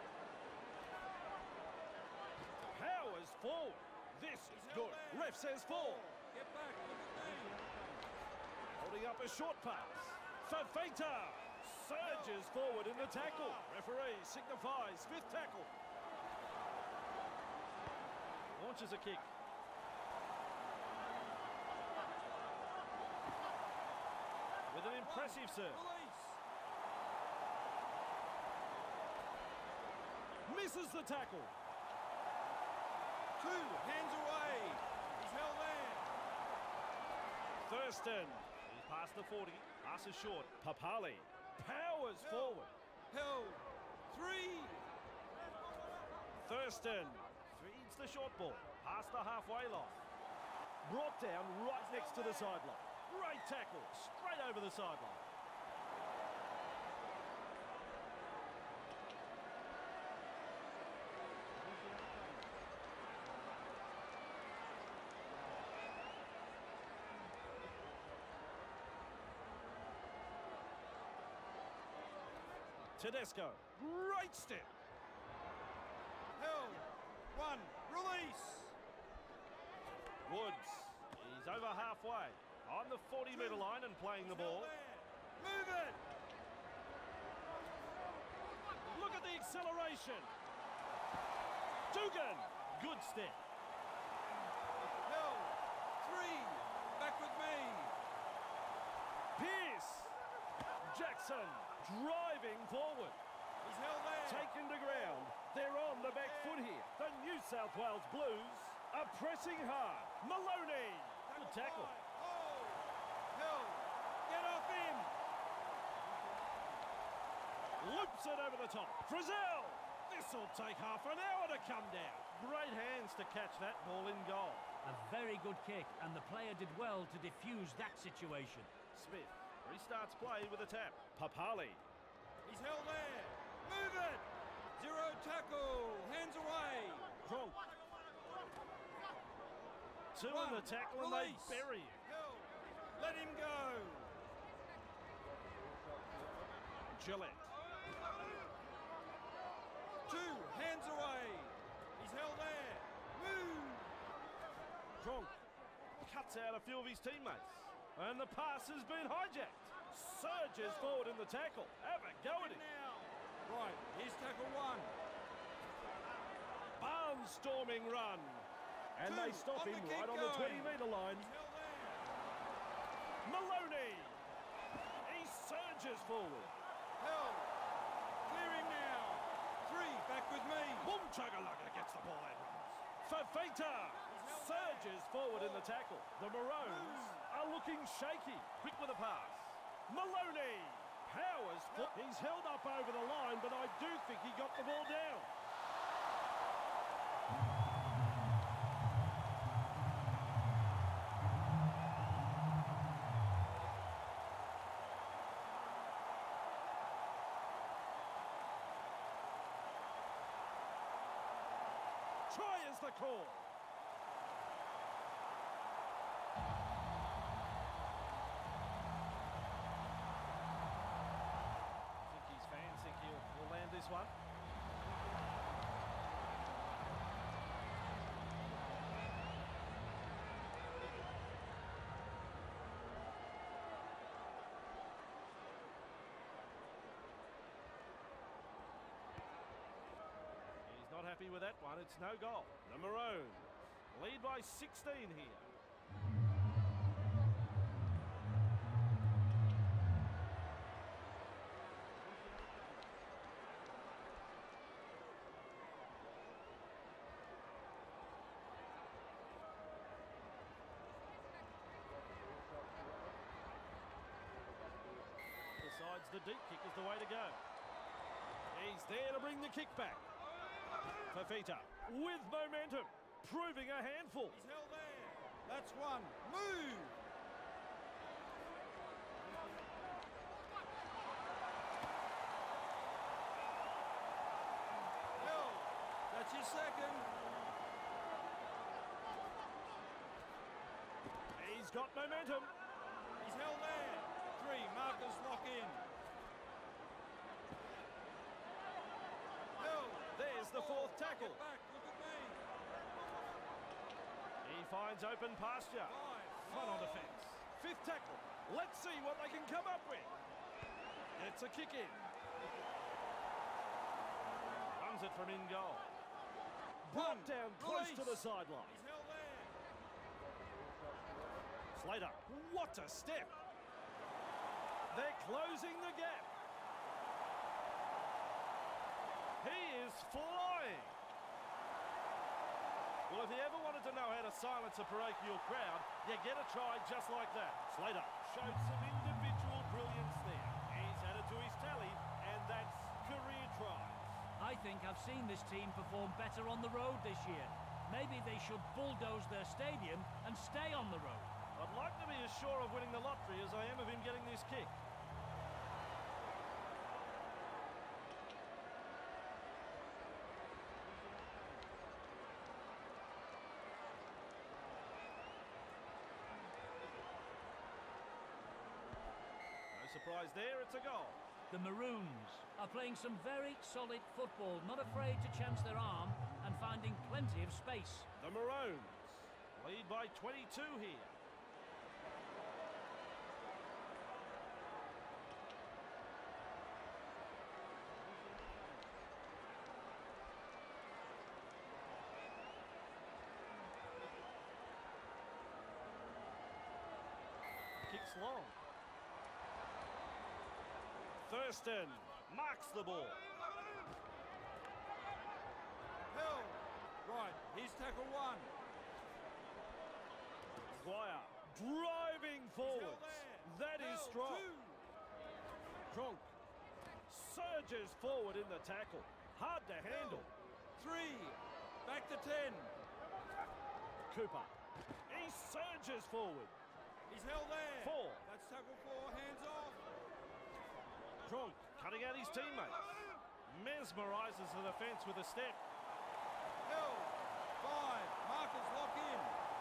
Powers forward. This is He's good. held there. Ref says 4. Get back. Look at me. Holding up a short pass. Fafita surges forward in the tackle. Referee signifies 5th tackle. Launches a kick. With an impressive serve. Release. Misses the tackle. 2, hands away. He's held there. Thurston. He's past the 40. Passes short. Papali powers forward. Held. 3. Thurston feeds the short ball past the halfway line. Brought down right next to the sideline. Great tackle, straight over the sideline. Tedesco, great step. Held. 1. Release. Woods, he's over halfway on the 40-metre line and playing the ball. Move it. Look at the acceleration. Dugan, good step. Held. 3. Back with me. Pearce, Jackson driving forward. He's held there. Taken to ground. They're on the back foot here. The New South Wales Blues are pressing hard. Maloney, good tackle. Hold. Held. Get off him. Loops it over the top. Frizzell, this'll take half an hour to come down. Great hands to catch that ball in goal. A very good kick, and the player did well to defuse that situation. Smith restarts play with a tap. Papali. He's held there. Move it. 0 tackle. Hands away. Kronk. 2 in the tackle and they Release. bury him. Held. Let him go. Gillette. 2. Hands away. He's held there. Move. Kronk cuts out a few of his teammates. And the pass has been hijacked. Surges forward in the tackle. Have a go at him. Now. Right. Here's tackle 1. Barnstorming run. And 2. they stop On him the kick right on the going. 20-metre line. He's held there. Maloney. He surges forward. Held. Clear him now. 3. Back with me. Boom Chuggalugga gets the ball and runs. Fafita surges forward in the tackle. The Maroons are looking shaky. Quick with a pass. Maloney powers. He's held up over the line, but I do think he got the ball down. Try is the call. I think his fans think he'll land this one. Not happy with that one, it's no goal. The Maroons lead by 16 here. Decides the deep kick is the way to go. He's there to bring the kick back. Fafita with momentum, proving a handful. He's held there. That's one. Move! Held. That's your second. He's got momentum. He's held there. Three. Marcus lock in. There's the fourth tackle. Get back, look at me. He finds open pasture. Front on defence. Fifth tackle. Let's see what they can come up with. Gets a kick in. Runs it from in goal. Brought down close to the sideline. He's held there. Slater, what a step. They're closing the gap. He is flying. Well, if you ever wanted to know how to silence a parochial crowd, you get a try just like that. Slater showed some individual brilliance there. He's added to his tally, and that's career tries. I think I've seen this team perform better on the road this year. Maybe they should bulldoze their stadium and stay on the road. I'd like to be as sure of winning the lottery as I am of him getting this kick. Surprise there, it's a goal. The Maroons are playing some very solid football, not afraid to chance their arm and finding plenty of space. The Maroons lead by 22 here. Kicks long. Thurston marks the ball. Held. Right, here's tackle one. Dwyer driving forward. That is strong. Kronk surges forward in the tackle. Hard to handle. Three. Back to 10. Cooper. He surges forward. He's held there. Four. That's tackle four. Hands off. Kronk cutting out his teammates. Mesmerises the defence with a step. Held. Five. Marcus lock in.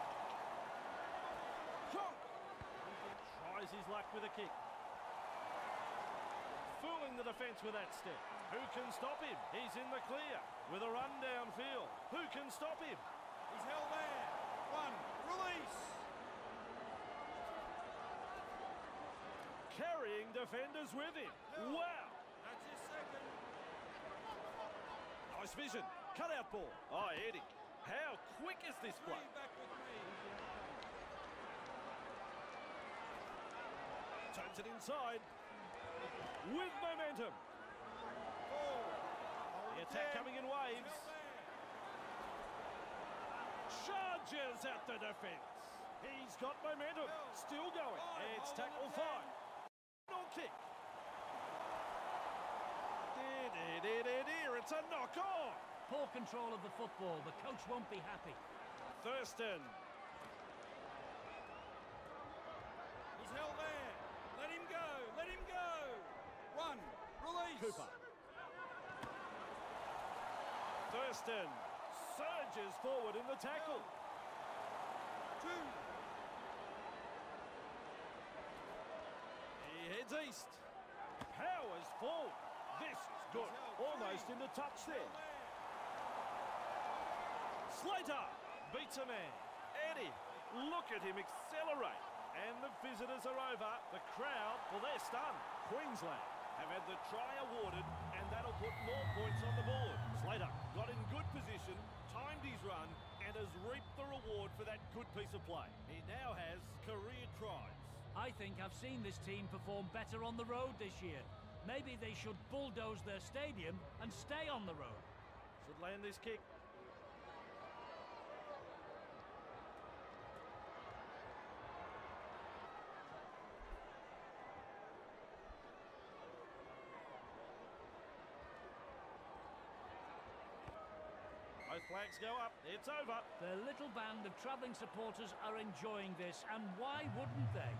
Kronk tries his luck with a kick. Fooling the defence with that step. Who can stop him? He's in the clear with a run downfield. Who can stop him? He's held there. One. Release. Carrying defenders with him. Held. Wow. That's his second. Nice vision. Cut out ball. Oh, Eddie. How quick is this Three. play? Back with me. Turns it inside. With momentum. Four. The attack coming in waves. Charges at the defence. He's got momentum. Still going. It's tackle five. Final kick. It's a knock on. Poor control of the football. The coach won't be happy. Thurston. He's held there. Let him go. Let him go. One. Release. Cooper. Thurston surges forward in the tackle. Two. He heads east. Powers forward. This is good. Almost into touch there. Slater beats a man. Eddie, look at him accelerate. And the visitors are over. The crowd, well, they're stunned. Queensland have had the try awarded, and that'll put more points on the board. Slater got in good position, timed his run, and has reaped the reward for that good piece of play. He now has career tries. I think I've seen this team perform better on the road this year. Maybe they should bulldoze their stadium and stay on the road. Should land this kick. Both flags go up. It's over. The little band of travelling supporters are enjoying this, and why wouldn't they?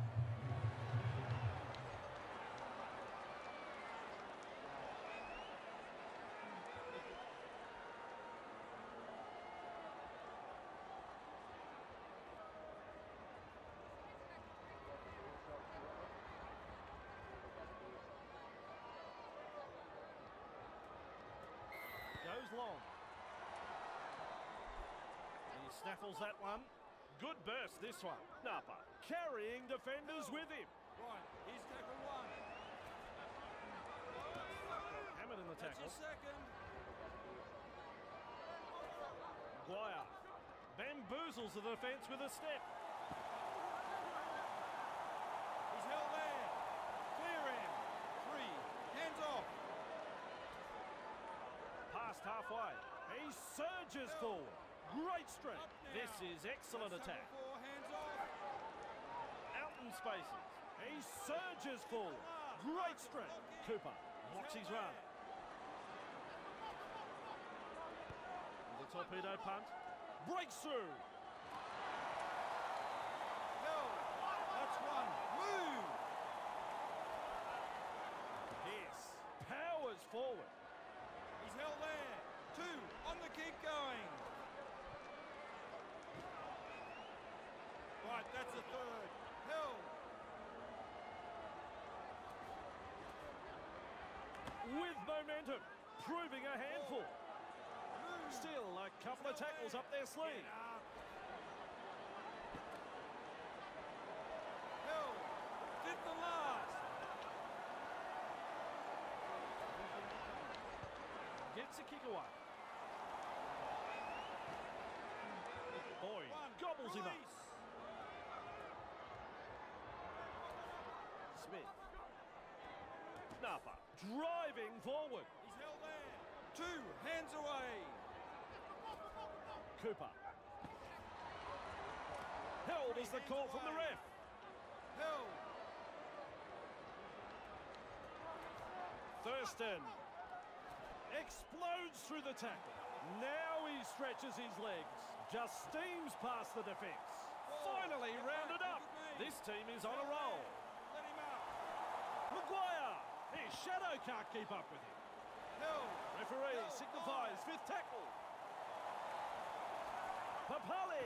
Goes long. He snaffles that one. Good burst, this one. Napa carrying defenders with him. Right, here's tackle one. Hammered in the That's tackle. your second. Maguire bamboozles the defence with a step. He's held there. Clear him. Three. Hands off. Past halfway. He surges forward. Great strength. Up now. This is excellent That's attack. tackle four. Hands off. Out in spaces. He surges forward. Great strength. Cooper blocks his run. The torpedo punt. Breaks through. Held. That's one. Move. Yes. Powers forward. He's held there. Two. On the keep going. Right, that's a third. Held. With momentum. Proving a handful. Still a couple of tackles up their sleeve. Get up. Held. Fifth and last. Gets a kick away. Boyd One. gobbles him up. Release. Smith. Napa driving forward. He's held there. Two. Hands away. Cooper. Held is the call from the ref. Held. Thurston explodes through the tackle. Now he stretches his legs. Just steams past the defence. Finally rounded up. This team is on a roll. Let him out. Maguire. His shadow can't keep up with him. Held. Referee signifies fifth tackle. Papali.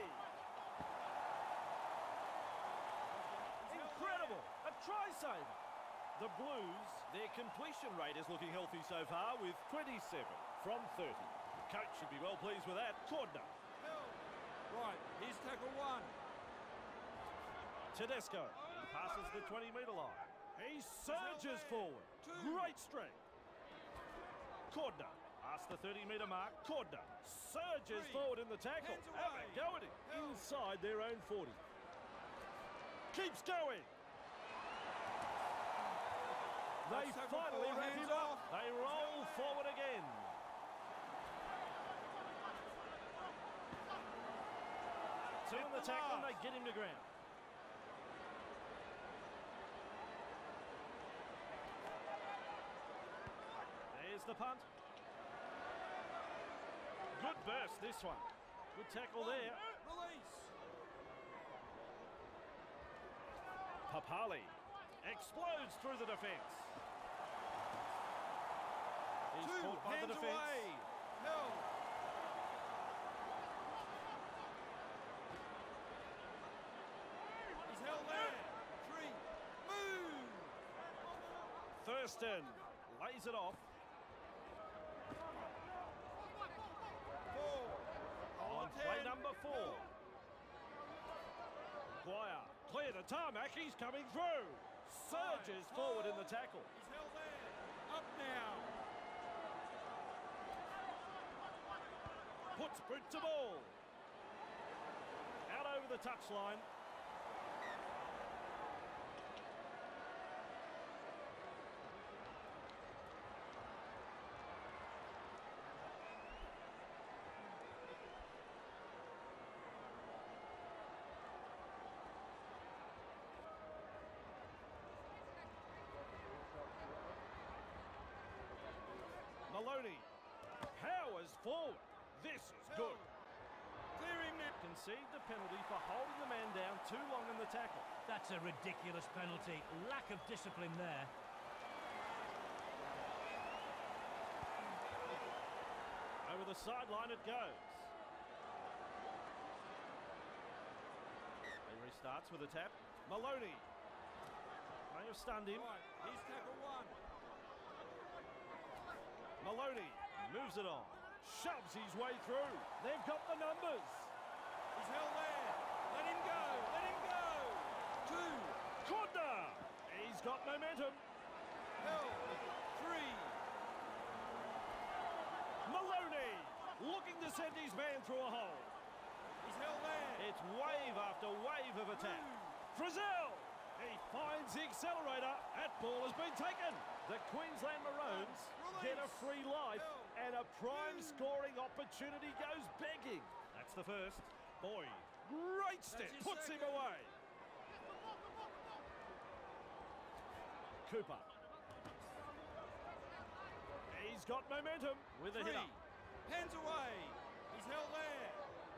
Incredible. A try saver. The Blues, their completion rate is looking healthy so far with 27 from 30. The coach should be well pleased with that. Cordner. Held. Right, here's tackle one. Tedesco. He passes the 20-metre line. He surges forward. Great strength. Cordner. Past the 30-metre mark. Cordner surges forward in the tackle. Hands Have a away. go at him. Inside their own 40. Keeps going. They That's tackle finally four, wrap him hands up. off. They roll forward again. Two in the tackle and they get him to ground. There's the punt. Good burst, this one. Good tackle there. Release. Papali explodes through the defence. He's Two. caught by the Hands defence. away. Held. Thurston lays it off. On play number 4. Maguire, clear to tarmac, he's coming through. Surges forward in the tackle. He's held there. Up now. Puts boot to ball. Out over the touchline. Maloney powers forward. This is good. Clear him now. Conceded the penalty for holding the man down too long in the tackle. That's a ridiculous penalty. Lack of discipline there. Over the sideline it goes. He restarts with a tap. Maloney may have stunned him. Right, he's tackle 1. Maloney moves it on. Shoves his way through. They've got the numbers. He's held there. Let him go. Let him go. 2. Corner. He's got momentum. Held. 3. Maloney looking to send his man through a hole. He's held there. It's wave after wave of attack. Frizzell. He finds the accelerator. That ball has been taken. The Queensland Maroons get a free life and a prime scoring opportunity goes begging. That's the first. Boyd, great step, puts him away. Cooper. He's got momentum with a 3. hit up. Hands away. He's held there.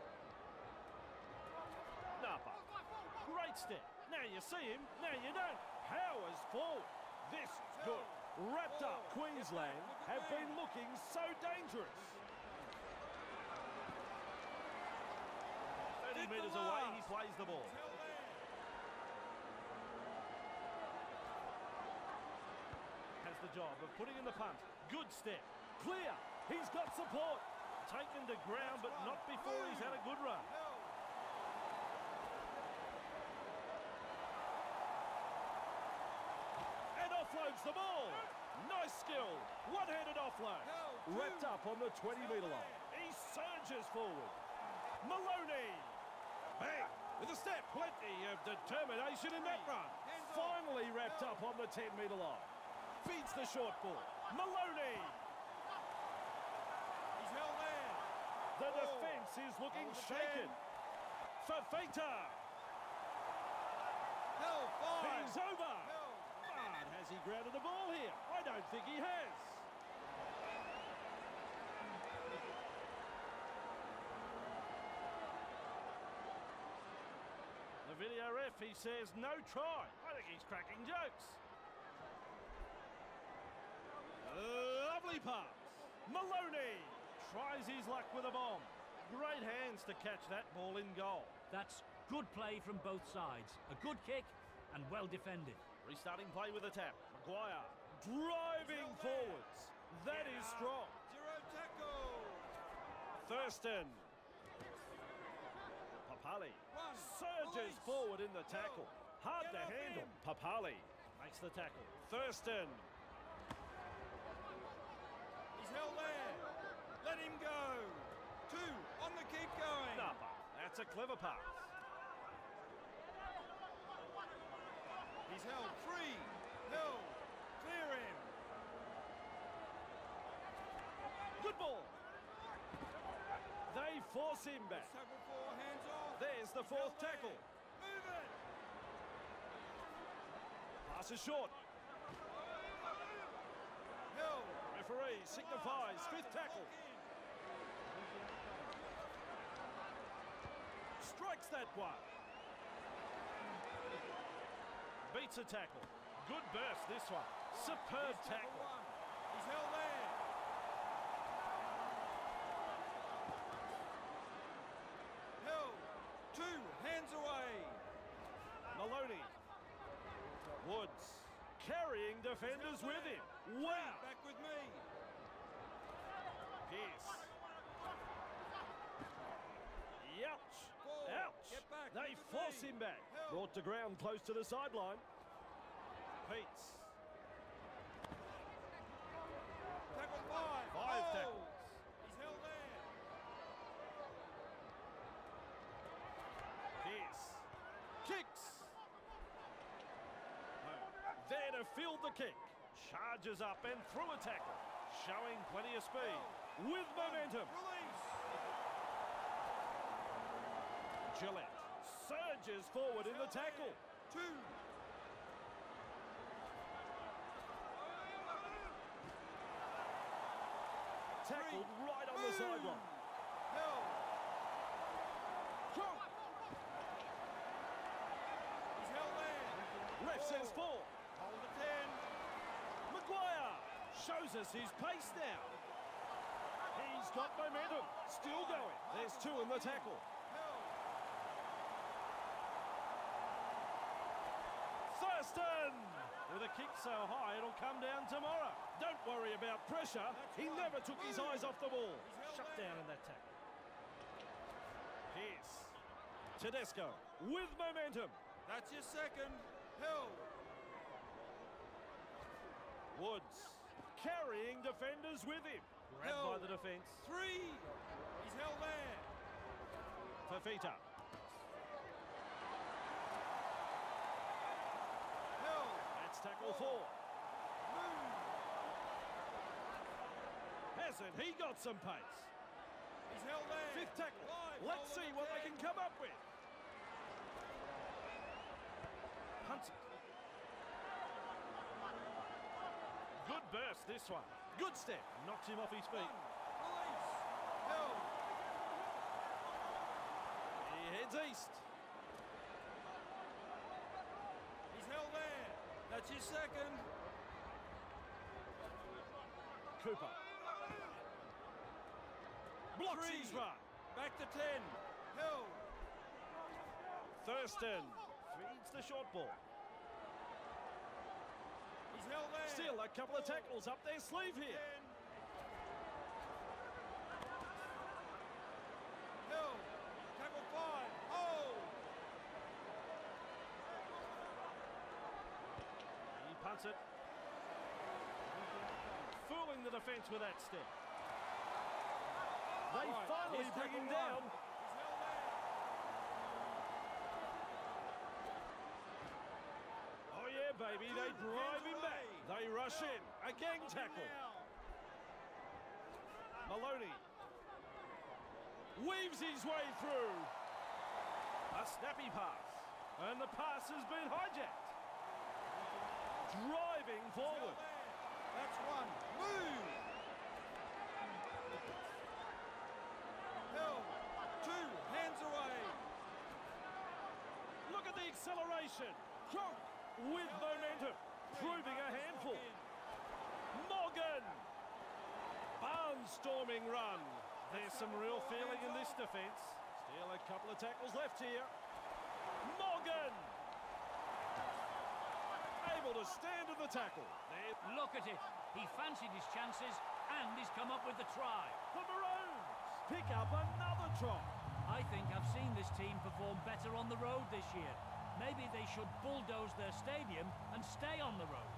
Napa. Great step. Now you see him, now you don't. Powers forward. This is good. Wrapped up, Queensland have been looking so dangerous. 30 metres away, he plays the ball. He's held there. Has the job of putting in the punt. Good step. Clear. He's got support. Taken to ground, but not before he's had a good run. Held. And offloads the ball. Nice skill. One-handed offload. Wrapped up on the 20-metre line. He surges forward. Maloney. Bang. With a step. Plenty of determination in that run. Finally wrapped up on the 10-metre line. Feeds the short ball. Maloney. He's held there. The defence is looking On the shaken. 10. Fafita. Held. 5. He's over. Held. But has he grounded the ball here? I don't think he has. The video ref, he says no try. I think he's cracking jokes. Lovely pass. Maloney tries his luck with a bomb. Great hands to catch that ball in goal. That's good play from both sides. A good kick and well defended. Restarting play with a tap. Maguire driving forwards. That is strong. 0 tackle. Thurston. Papali surges forward in the tackle. Hard to handle. Papali makes the tackle. Thurston. He's held there. Let him go. 2. On the keep going. Napa. That's a clever pass. He's held. 3. Held. Clear him. Good ball. They force him back. Tackle 4. Hands off. There's the He's fourth held there. tackle. Move it. Pass is short. Held. Referee signifies fifth tackle. Strikes that one. Beats a tackle. Good burst this one. Superb tackle. 1. He's held there. Held. 2. Hands away. Maloney. Woods. Carry carrying defenders with him. Wow! Back with me. Pearce. Ouch! Forward. Ouch! Get back. They With force me. him back. Help. Brought to ground close to the sideline. Peets. Tackle 5. Five Holds. tackles. He's held there. Pearce. Kicks. There to field the kick. Charges up and through a tackle. Showing plenty of speed. With momentum. Release. Gillette surges forward in the tackle. 2. Tackled right on the sideline. Held. Chunk. He's held there. Ref says 4. Hold the 10. Maguire shows us his pace now. He's got momentum. Still going. There's 2 in the tackle. Held. Thurston! With a kick so high, it'll come down tomorrow. Don't worry about pressure. He never took his eyes off the ball. Shut down in that tackle. Pearce. Tedesco with momentum. That's your second. Held. Woods carrying defenders with him. Grabbed by the defence. 3. He's held there. Fafita. Held. That's tackle 4. Move. Hasn't he got some pace? He's held there. 5th tackle. 5. Let's see what they can come up with. Punts it. Good burst, this one. Good step. Knocks him off his feet. Release. Held. He heads east. He's held there. That's his second. Cooper. Blocks 3. his run. Back to 10. Held. Thurston feeds the short ball. He's held there. Still a couple of tackles up their sleeve here. 10. Held. Tackle 5. Hold. He punts it. Fooling the defence with that step. They Right, finally here's bring him tackle down. 1. He's held there. Oh yeah, baby, they Good drive hands him back. away. They rush in. A gang tackle. Now. Maloney weaves his way through. A snappy pass. And the pass has been hijacked. Driving forward. Held there. That's 1. Move. Held. 2. Hands away. Look at the acceleration. Chunk with momentum. Proving a handful. Morgan. Barnstorming run. There's some real feeling in this defence. Still a couple of tackles left here. Morgan. Able to stand in the tackle. There. Look at it. He fancied his chances and he's come up with the try. The Maroons pick up another try. I think I've seen this team perform better on the road this year. Maybe they should bulldoze their stadium and stay on the road.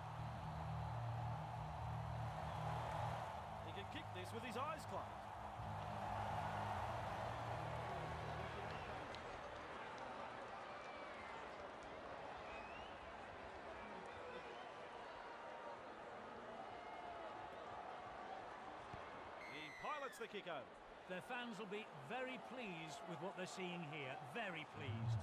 He can kick this with his eyes closed. He pilots the kick over. Their fans will be very pleased with what they're seeing here. Very pleased.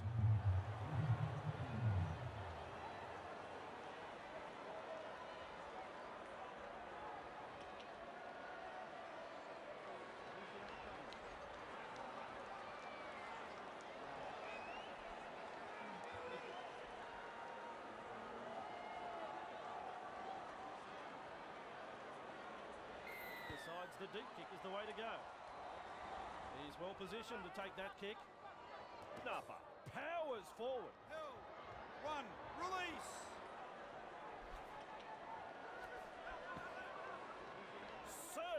Decides the deep kick is the way to go. He's well positioned to take that kick. Napa powers forward. Held. 1. Release.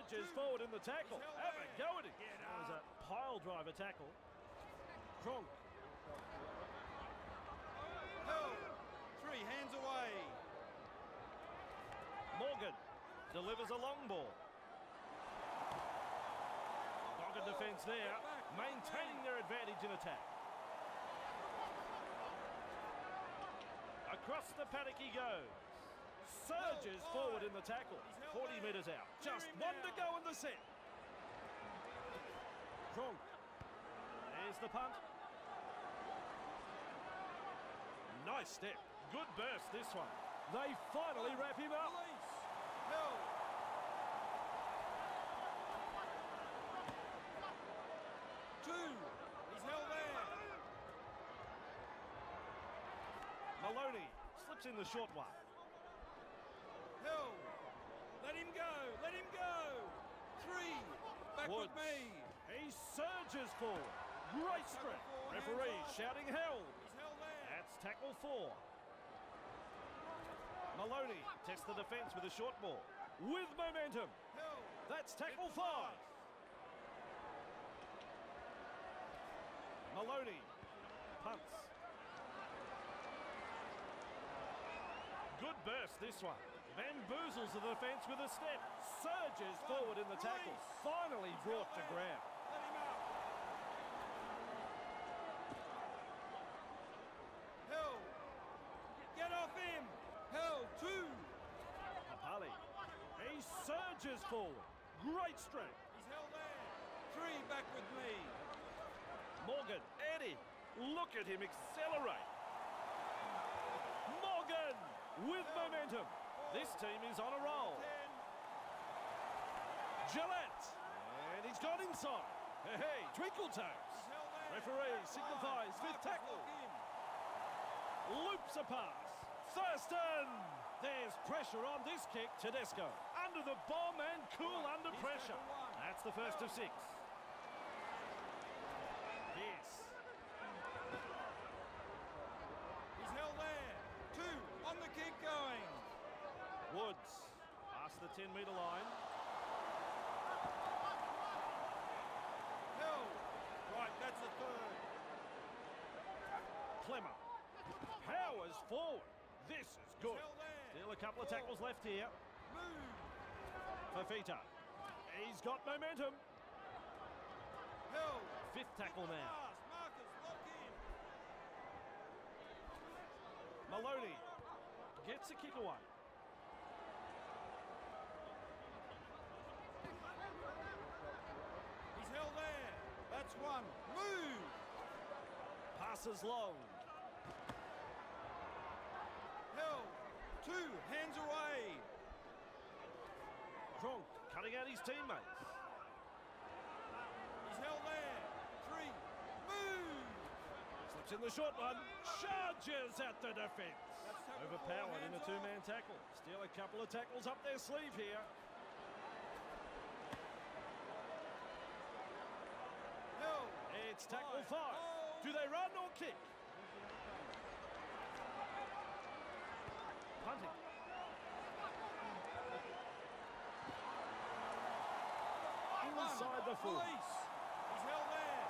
Surges forward in the tackle. He's held Have a there. go at it. That was a pile driver tackle. Kronk. Held. 3 hands away. Morgan delivers a long ball. Dogged defence there, maintaining their advantage in attack. Across the paddock he goes. Surges forward in the tackle. 40 metres out. Just one to go in the set. Kronk. There's the punt. Nice step. Good burst this one. They finally wrap him up. Release. Held. Two. He's held there. Maloney slips in the short one. Held. Let him go. Let him go. 3. Back Woods. with me. He surges forward. Great strength. Referee shouting held. He's held there. That's tackle 4. Maloney tests the defence with a short ball. With momentum. Held. That's tackle 5. Maloney punts. Good burst this one. Bamboozles the defence with a step. Surges forward in the tackle. Finally brought to ground. Let him out. Held. Get off him. Held. 2. Papali. He surges forward. Great strength. He's held there. 3. Back with me. Morgan, Eddie, look at him accelerate. Morgan with momentum. This team is on a roll. 10. Gillette, and he's gone inside. Hey, Twinkle Toes. He's held there. Referee signifies fifth Marcus, tackle. lock in. Loops a pass. Thurston. There's pressure on this kick. Tedesco under the bomb and cool under He's pressure. tackle 1. That's the first of 6. Yes. He's held there. 2. On the kick going. Woods past the 10-metre line. Held. Right, that's the 3rd. Clemmer powers forward. This is good. Held there. Still a couple of tackles left here. Move. Fafita. He's got momentum. Held. 5th tackle now. Pass. Marcus, lock in. Maloney gets a kick away. He's held there. That's 1. Move. Passes long. Held. 2. Hands away. Kronk cutting out his teammates. He's held there. 3. Move. Slips in the short one. Charges at the defence. That's tackle 4, Overpowered in a hands two-man off. tackle. Still a couple of tackles up their sleeve here. Held. It's tackle 5. Hold. Do they run or kick? Punting. Inside the full. Release. He's held there.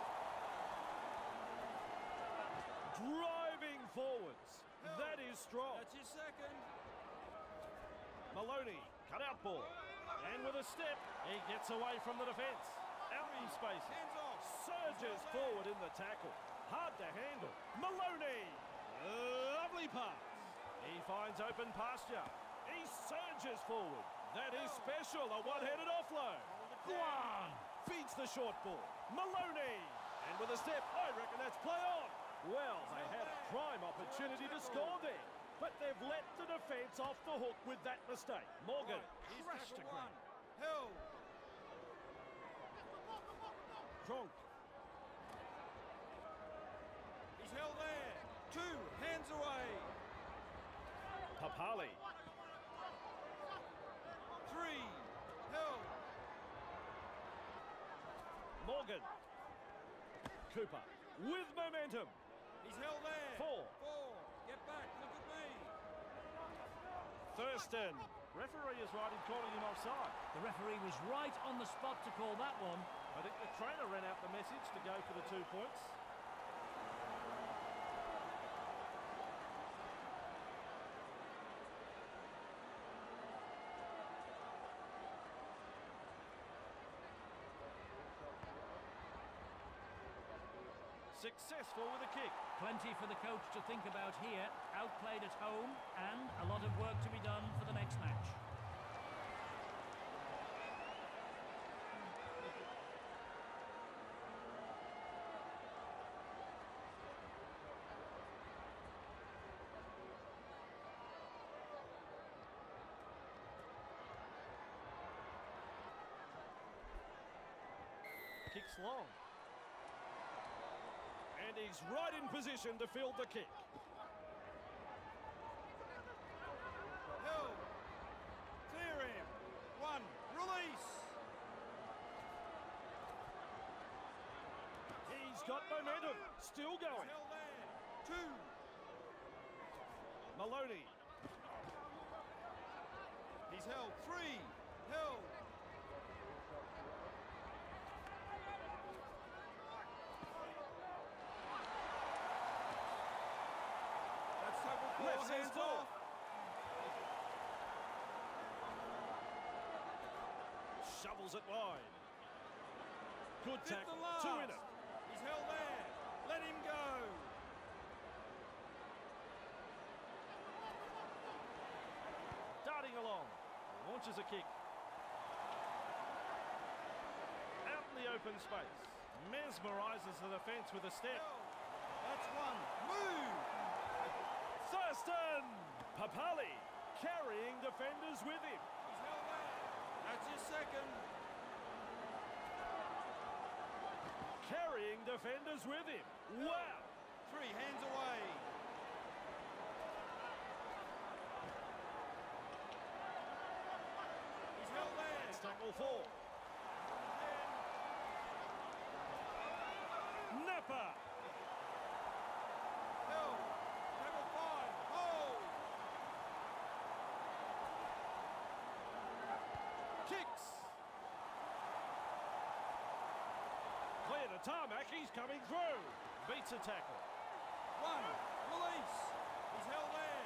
Driving forwards. That is strong. That's his 2nd. Maloney, cut out ball. And with a step, he gets away from the defence. Out in space. Hands off. Surges forward in the tackle. Hard to handle. Maloney. Lovely pass. He finds open pasture. He surges forward. That is special. A one-headed offload. Guan feeds the short ball. Maloney. And with a step, I reckon that's play on. Well, they had a prime opportunity to score there. But they've let the defence off the hook with that mistake. Morgan He's crashed to tackle 1. ground. Held. Kronk. He's held there. 2. Hands away. Papali. 3. Held. Morgan. Cooper with momentum. He's held there. 4. 4. Get back. Look at me. Thurston Referee is right in calling him offside. The referee was right on the spot to call that one. I think the trainer ran out the message to go for the 2 points. Successful with a kick. Plenty for the coach to think about here. Outplayed at home and a lot of work to be done for the next match. Kicks long. And he's right in position to field the kick. Held. Clear him. 1. Release. He's got momentum. Still going. Held there. 2. Maloney. He's held. 3. Held. Left hands off. Shovels it wide. Good tackle. 2 in it. He's held there. Let him go. Darting along. Launches a kick. Out in the open space. Mesmerises the defence with a step. That's 1. Move. Thurston! Papali carrying defenders with him. He's held there. That's his second. Carrying defenders with him. Wow! 3 hands away. He's held there. That's tackle 4. Napa! Held. Tackle 5. Hold. Kicks! Clear to tarmac, he's coming through. Beats a tackle. 1. Release. He's held there.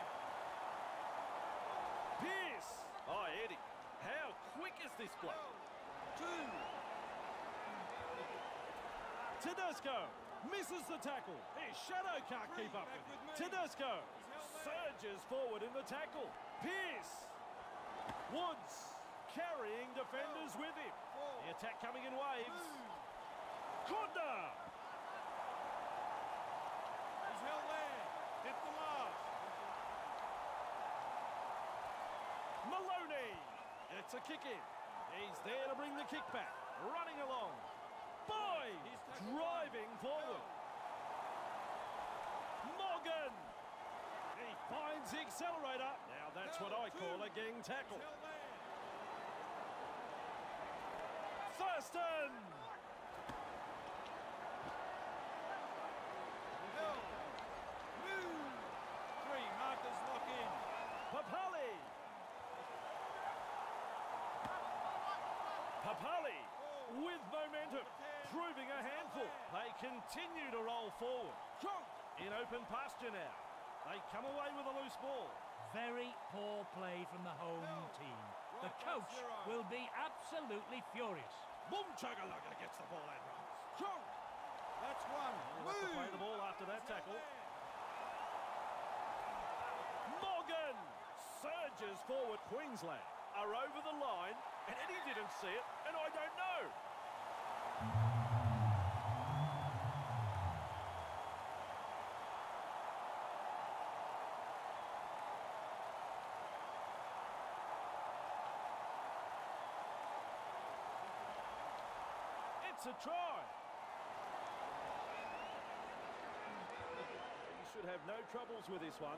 Pierce! Oh, Eddie, how quick is this bloke? Held. 2. Tedesco misses the tackle. His shadow can't keep up with him. Tedesco surges forward in the tackle. Pierce! Woods carrying defenders with him. The attack coming in waves. Corner! He's held there. Hit the last. Maloney gets a kick in. He's there to bring the kick back. Running along. Boy! Driving forward. Morgan! He finds the accelerator. Now that's what I call a gang tackle. Held there. Thurston! Held. Move. 3. Markers lock in. Papali! Papali with momentum, proving a handful. They continue to roll forward. In open pasture now. They come away with a loose ball. Very poor play from the home team. The coach will be absolutely furious. Boom Chuggalugga gets the ball and runs. That's 1. He'll have to play the ball after that tackle. Morgan surges forward. Queensland are over the line, and Eddie didn't see it, and I don't know. It's a try. He should have no troubles with this one.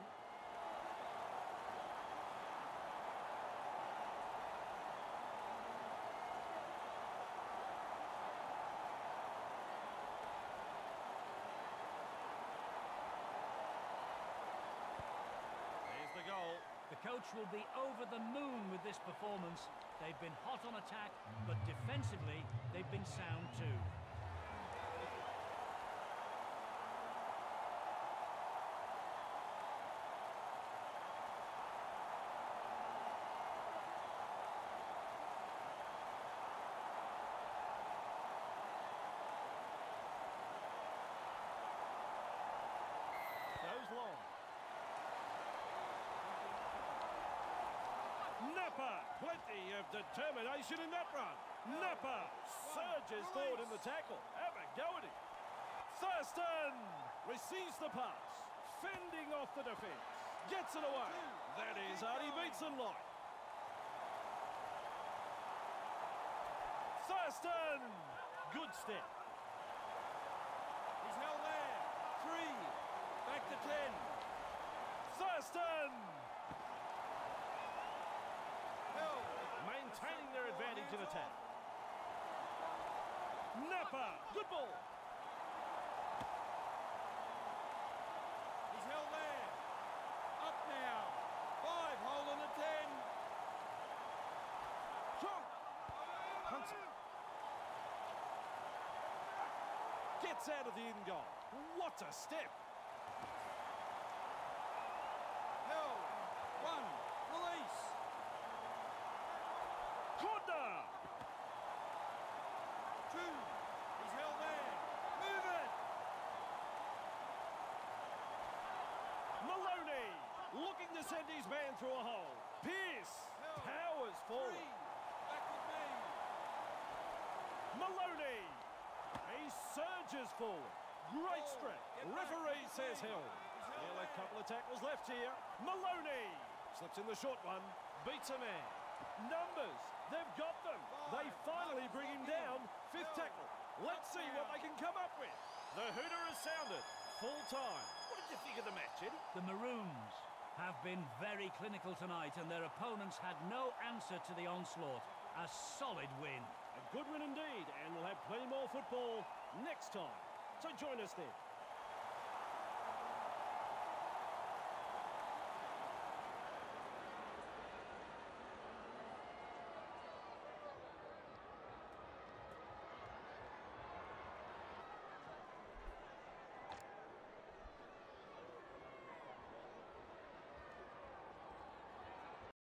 There's the goal. The The coach will be over the moon with this performance. They've been hot on attack, but defensively, they've been sound too. Goes long. Napa, plenty of determination in that run. Napa surges forward in the tackle. Have a go at it. Thurston receives the pass. Fending off the defence. Gets it away. That is Artie Beetson-like. Thurston. Good step. He's held there. 3. Back to 10. Thurston. Held. Maintaining their advantage in attack. Napa. Good ball. He's held there. Up now. 5. Hold on the 10. Strong. Hunts it. Gets out of the in goal. What a step. Held. 1. Release. Corner. 2. He's held there. Move it. Maloney looking to send his man through a hole. Pearce powers 3. forward. Back with me. Maloney. He surges forward. Great strength. Referee says held. Still a couple of tackles left here. Maloney slips in the short one. Beats a man. Numbers. They've got them. They finally bring him down. 5th tackle. Let's see what they can come up with. The hooter has sounded. Full time. What did you think of the match, Eddie? The Maroons have been very clinical tonight, and their opponents had no answer to the onslaught. A solid win. A good win indeed, and we'll have plenty more football next time. So join us then.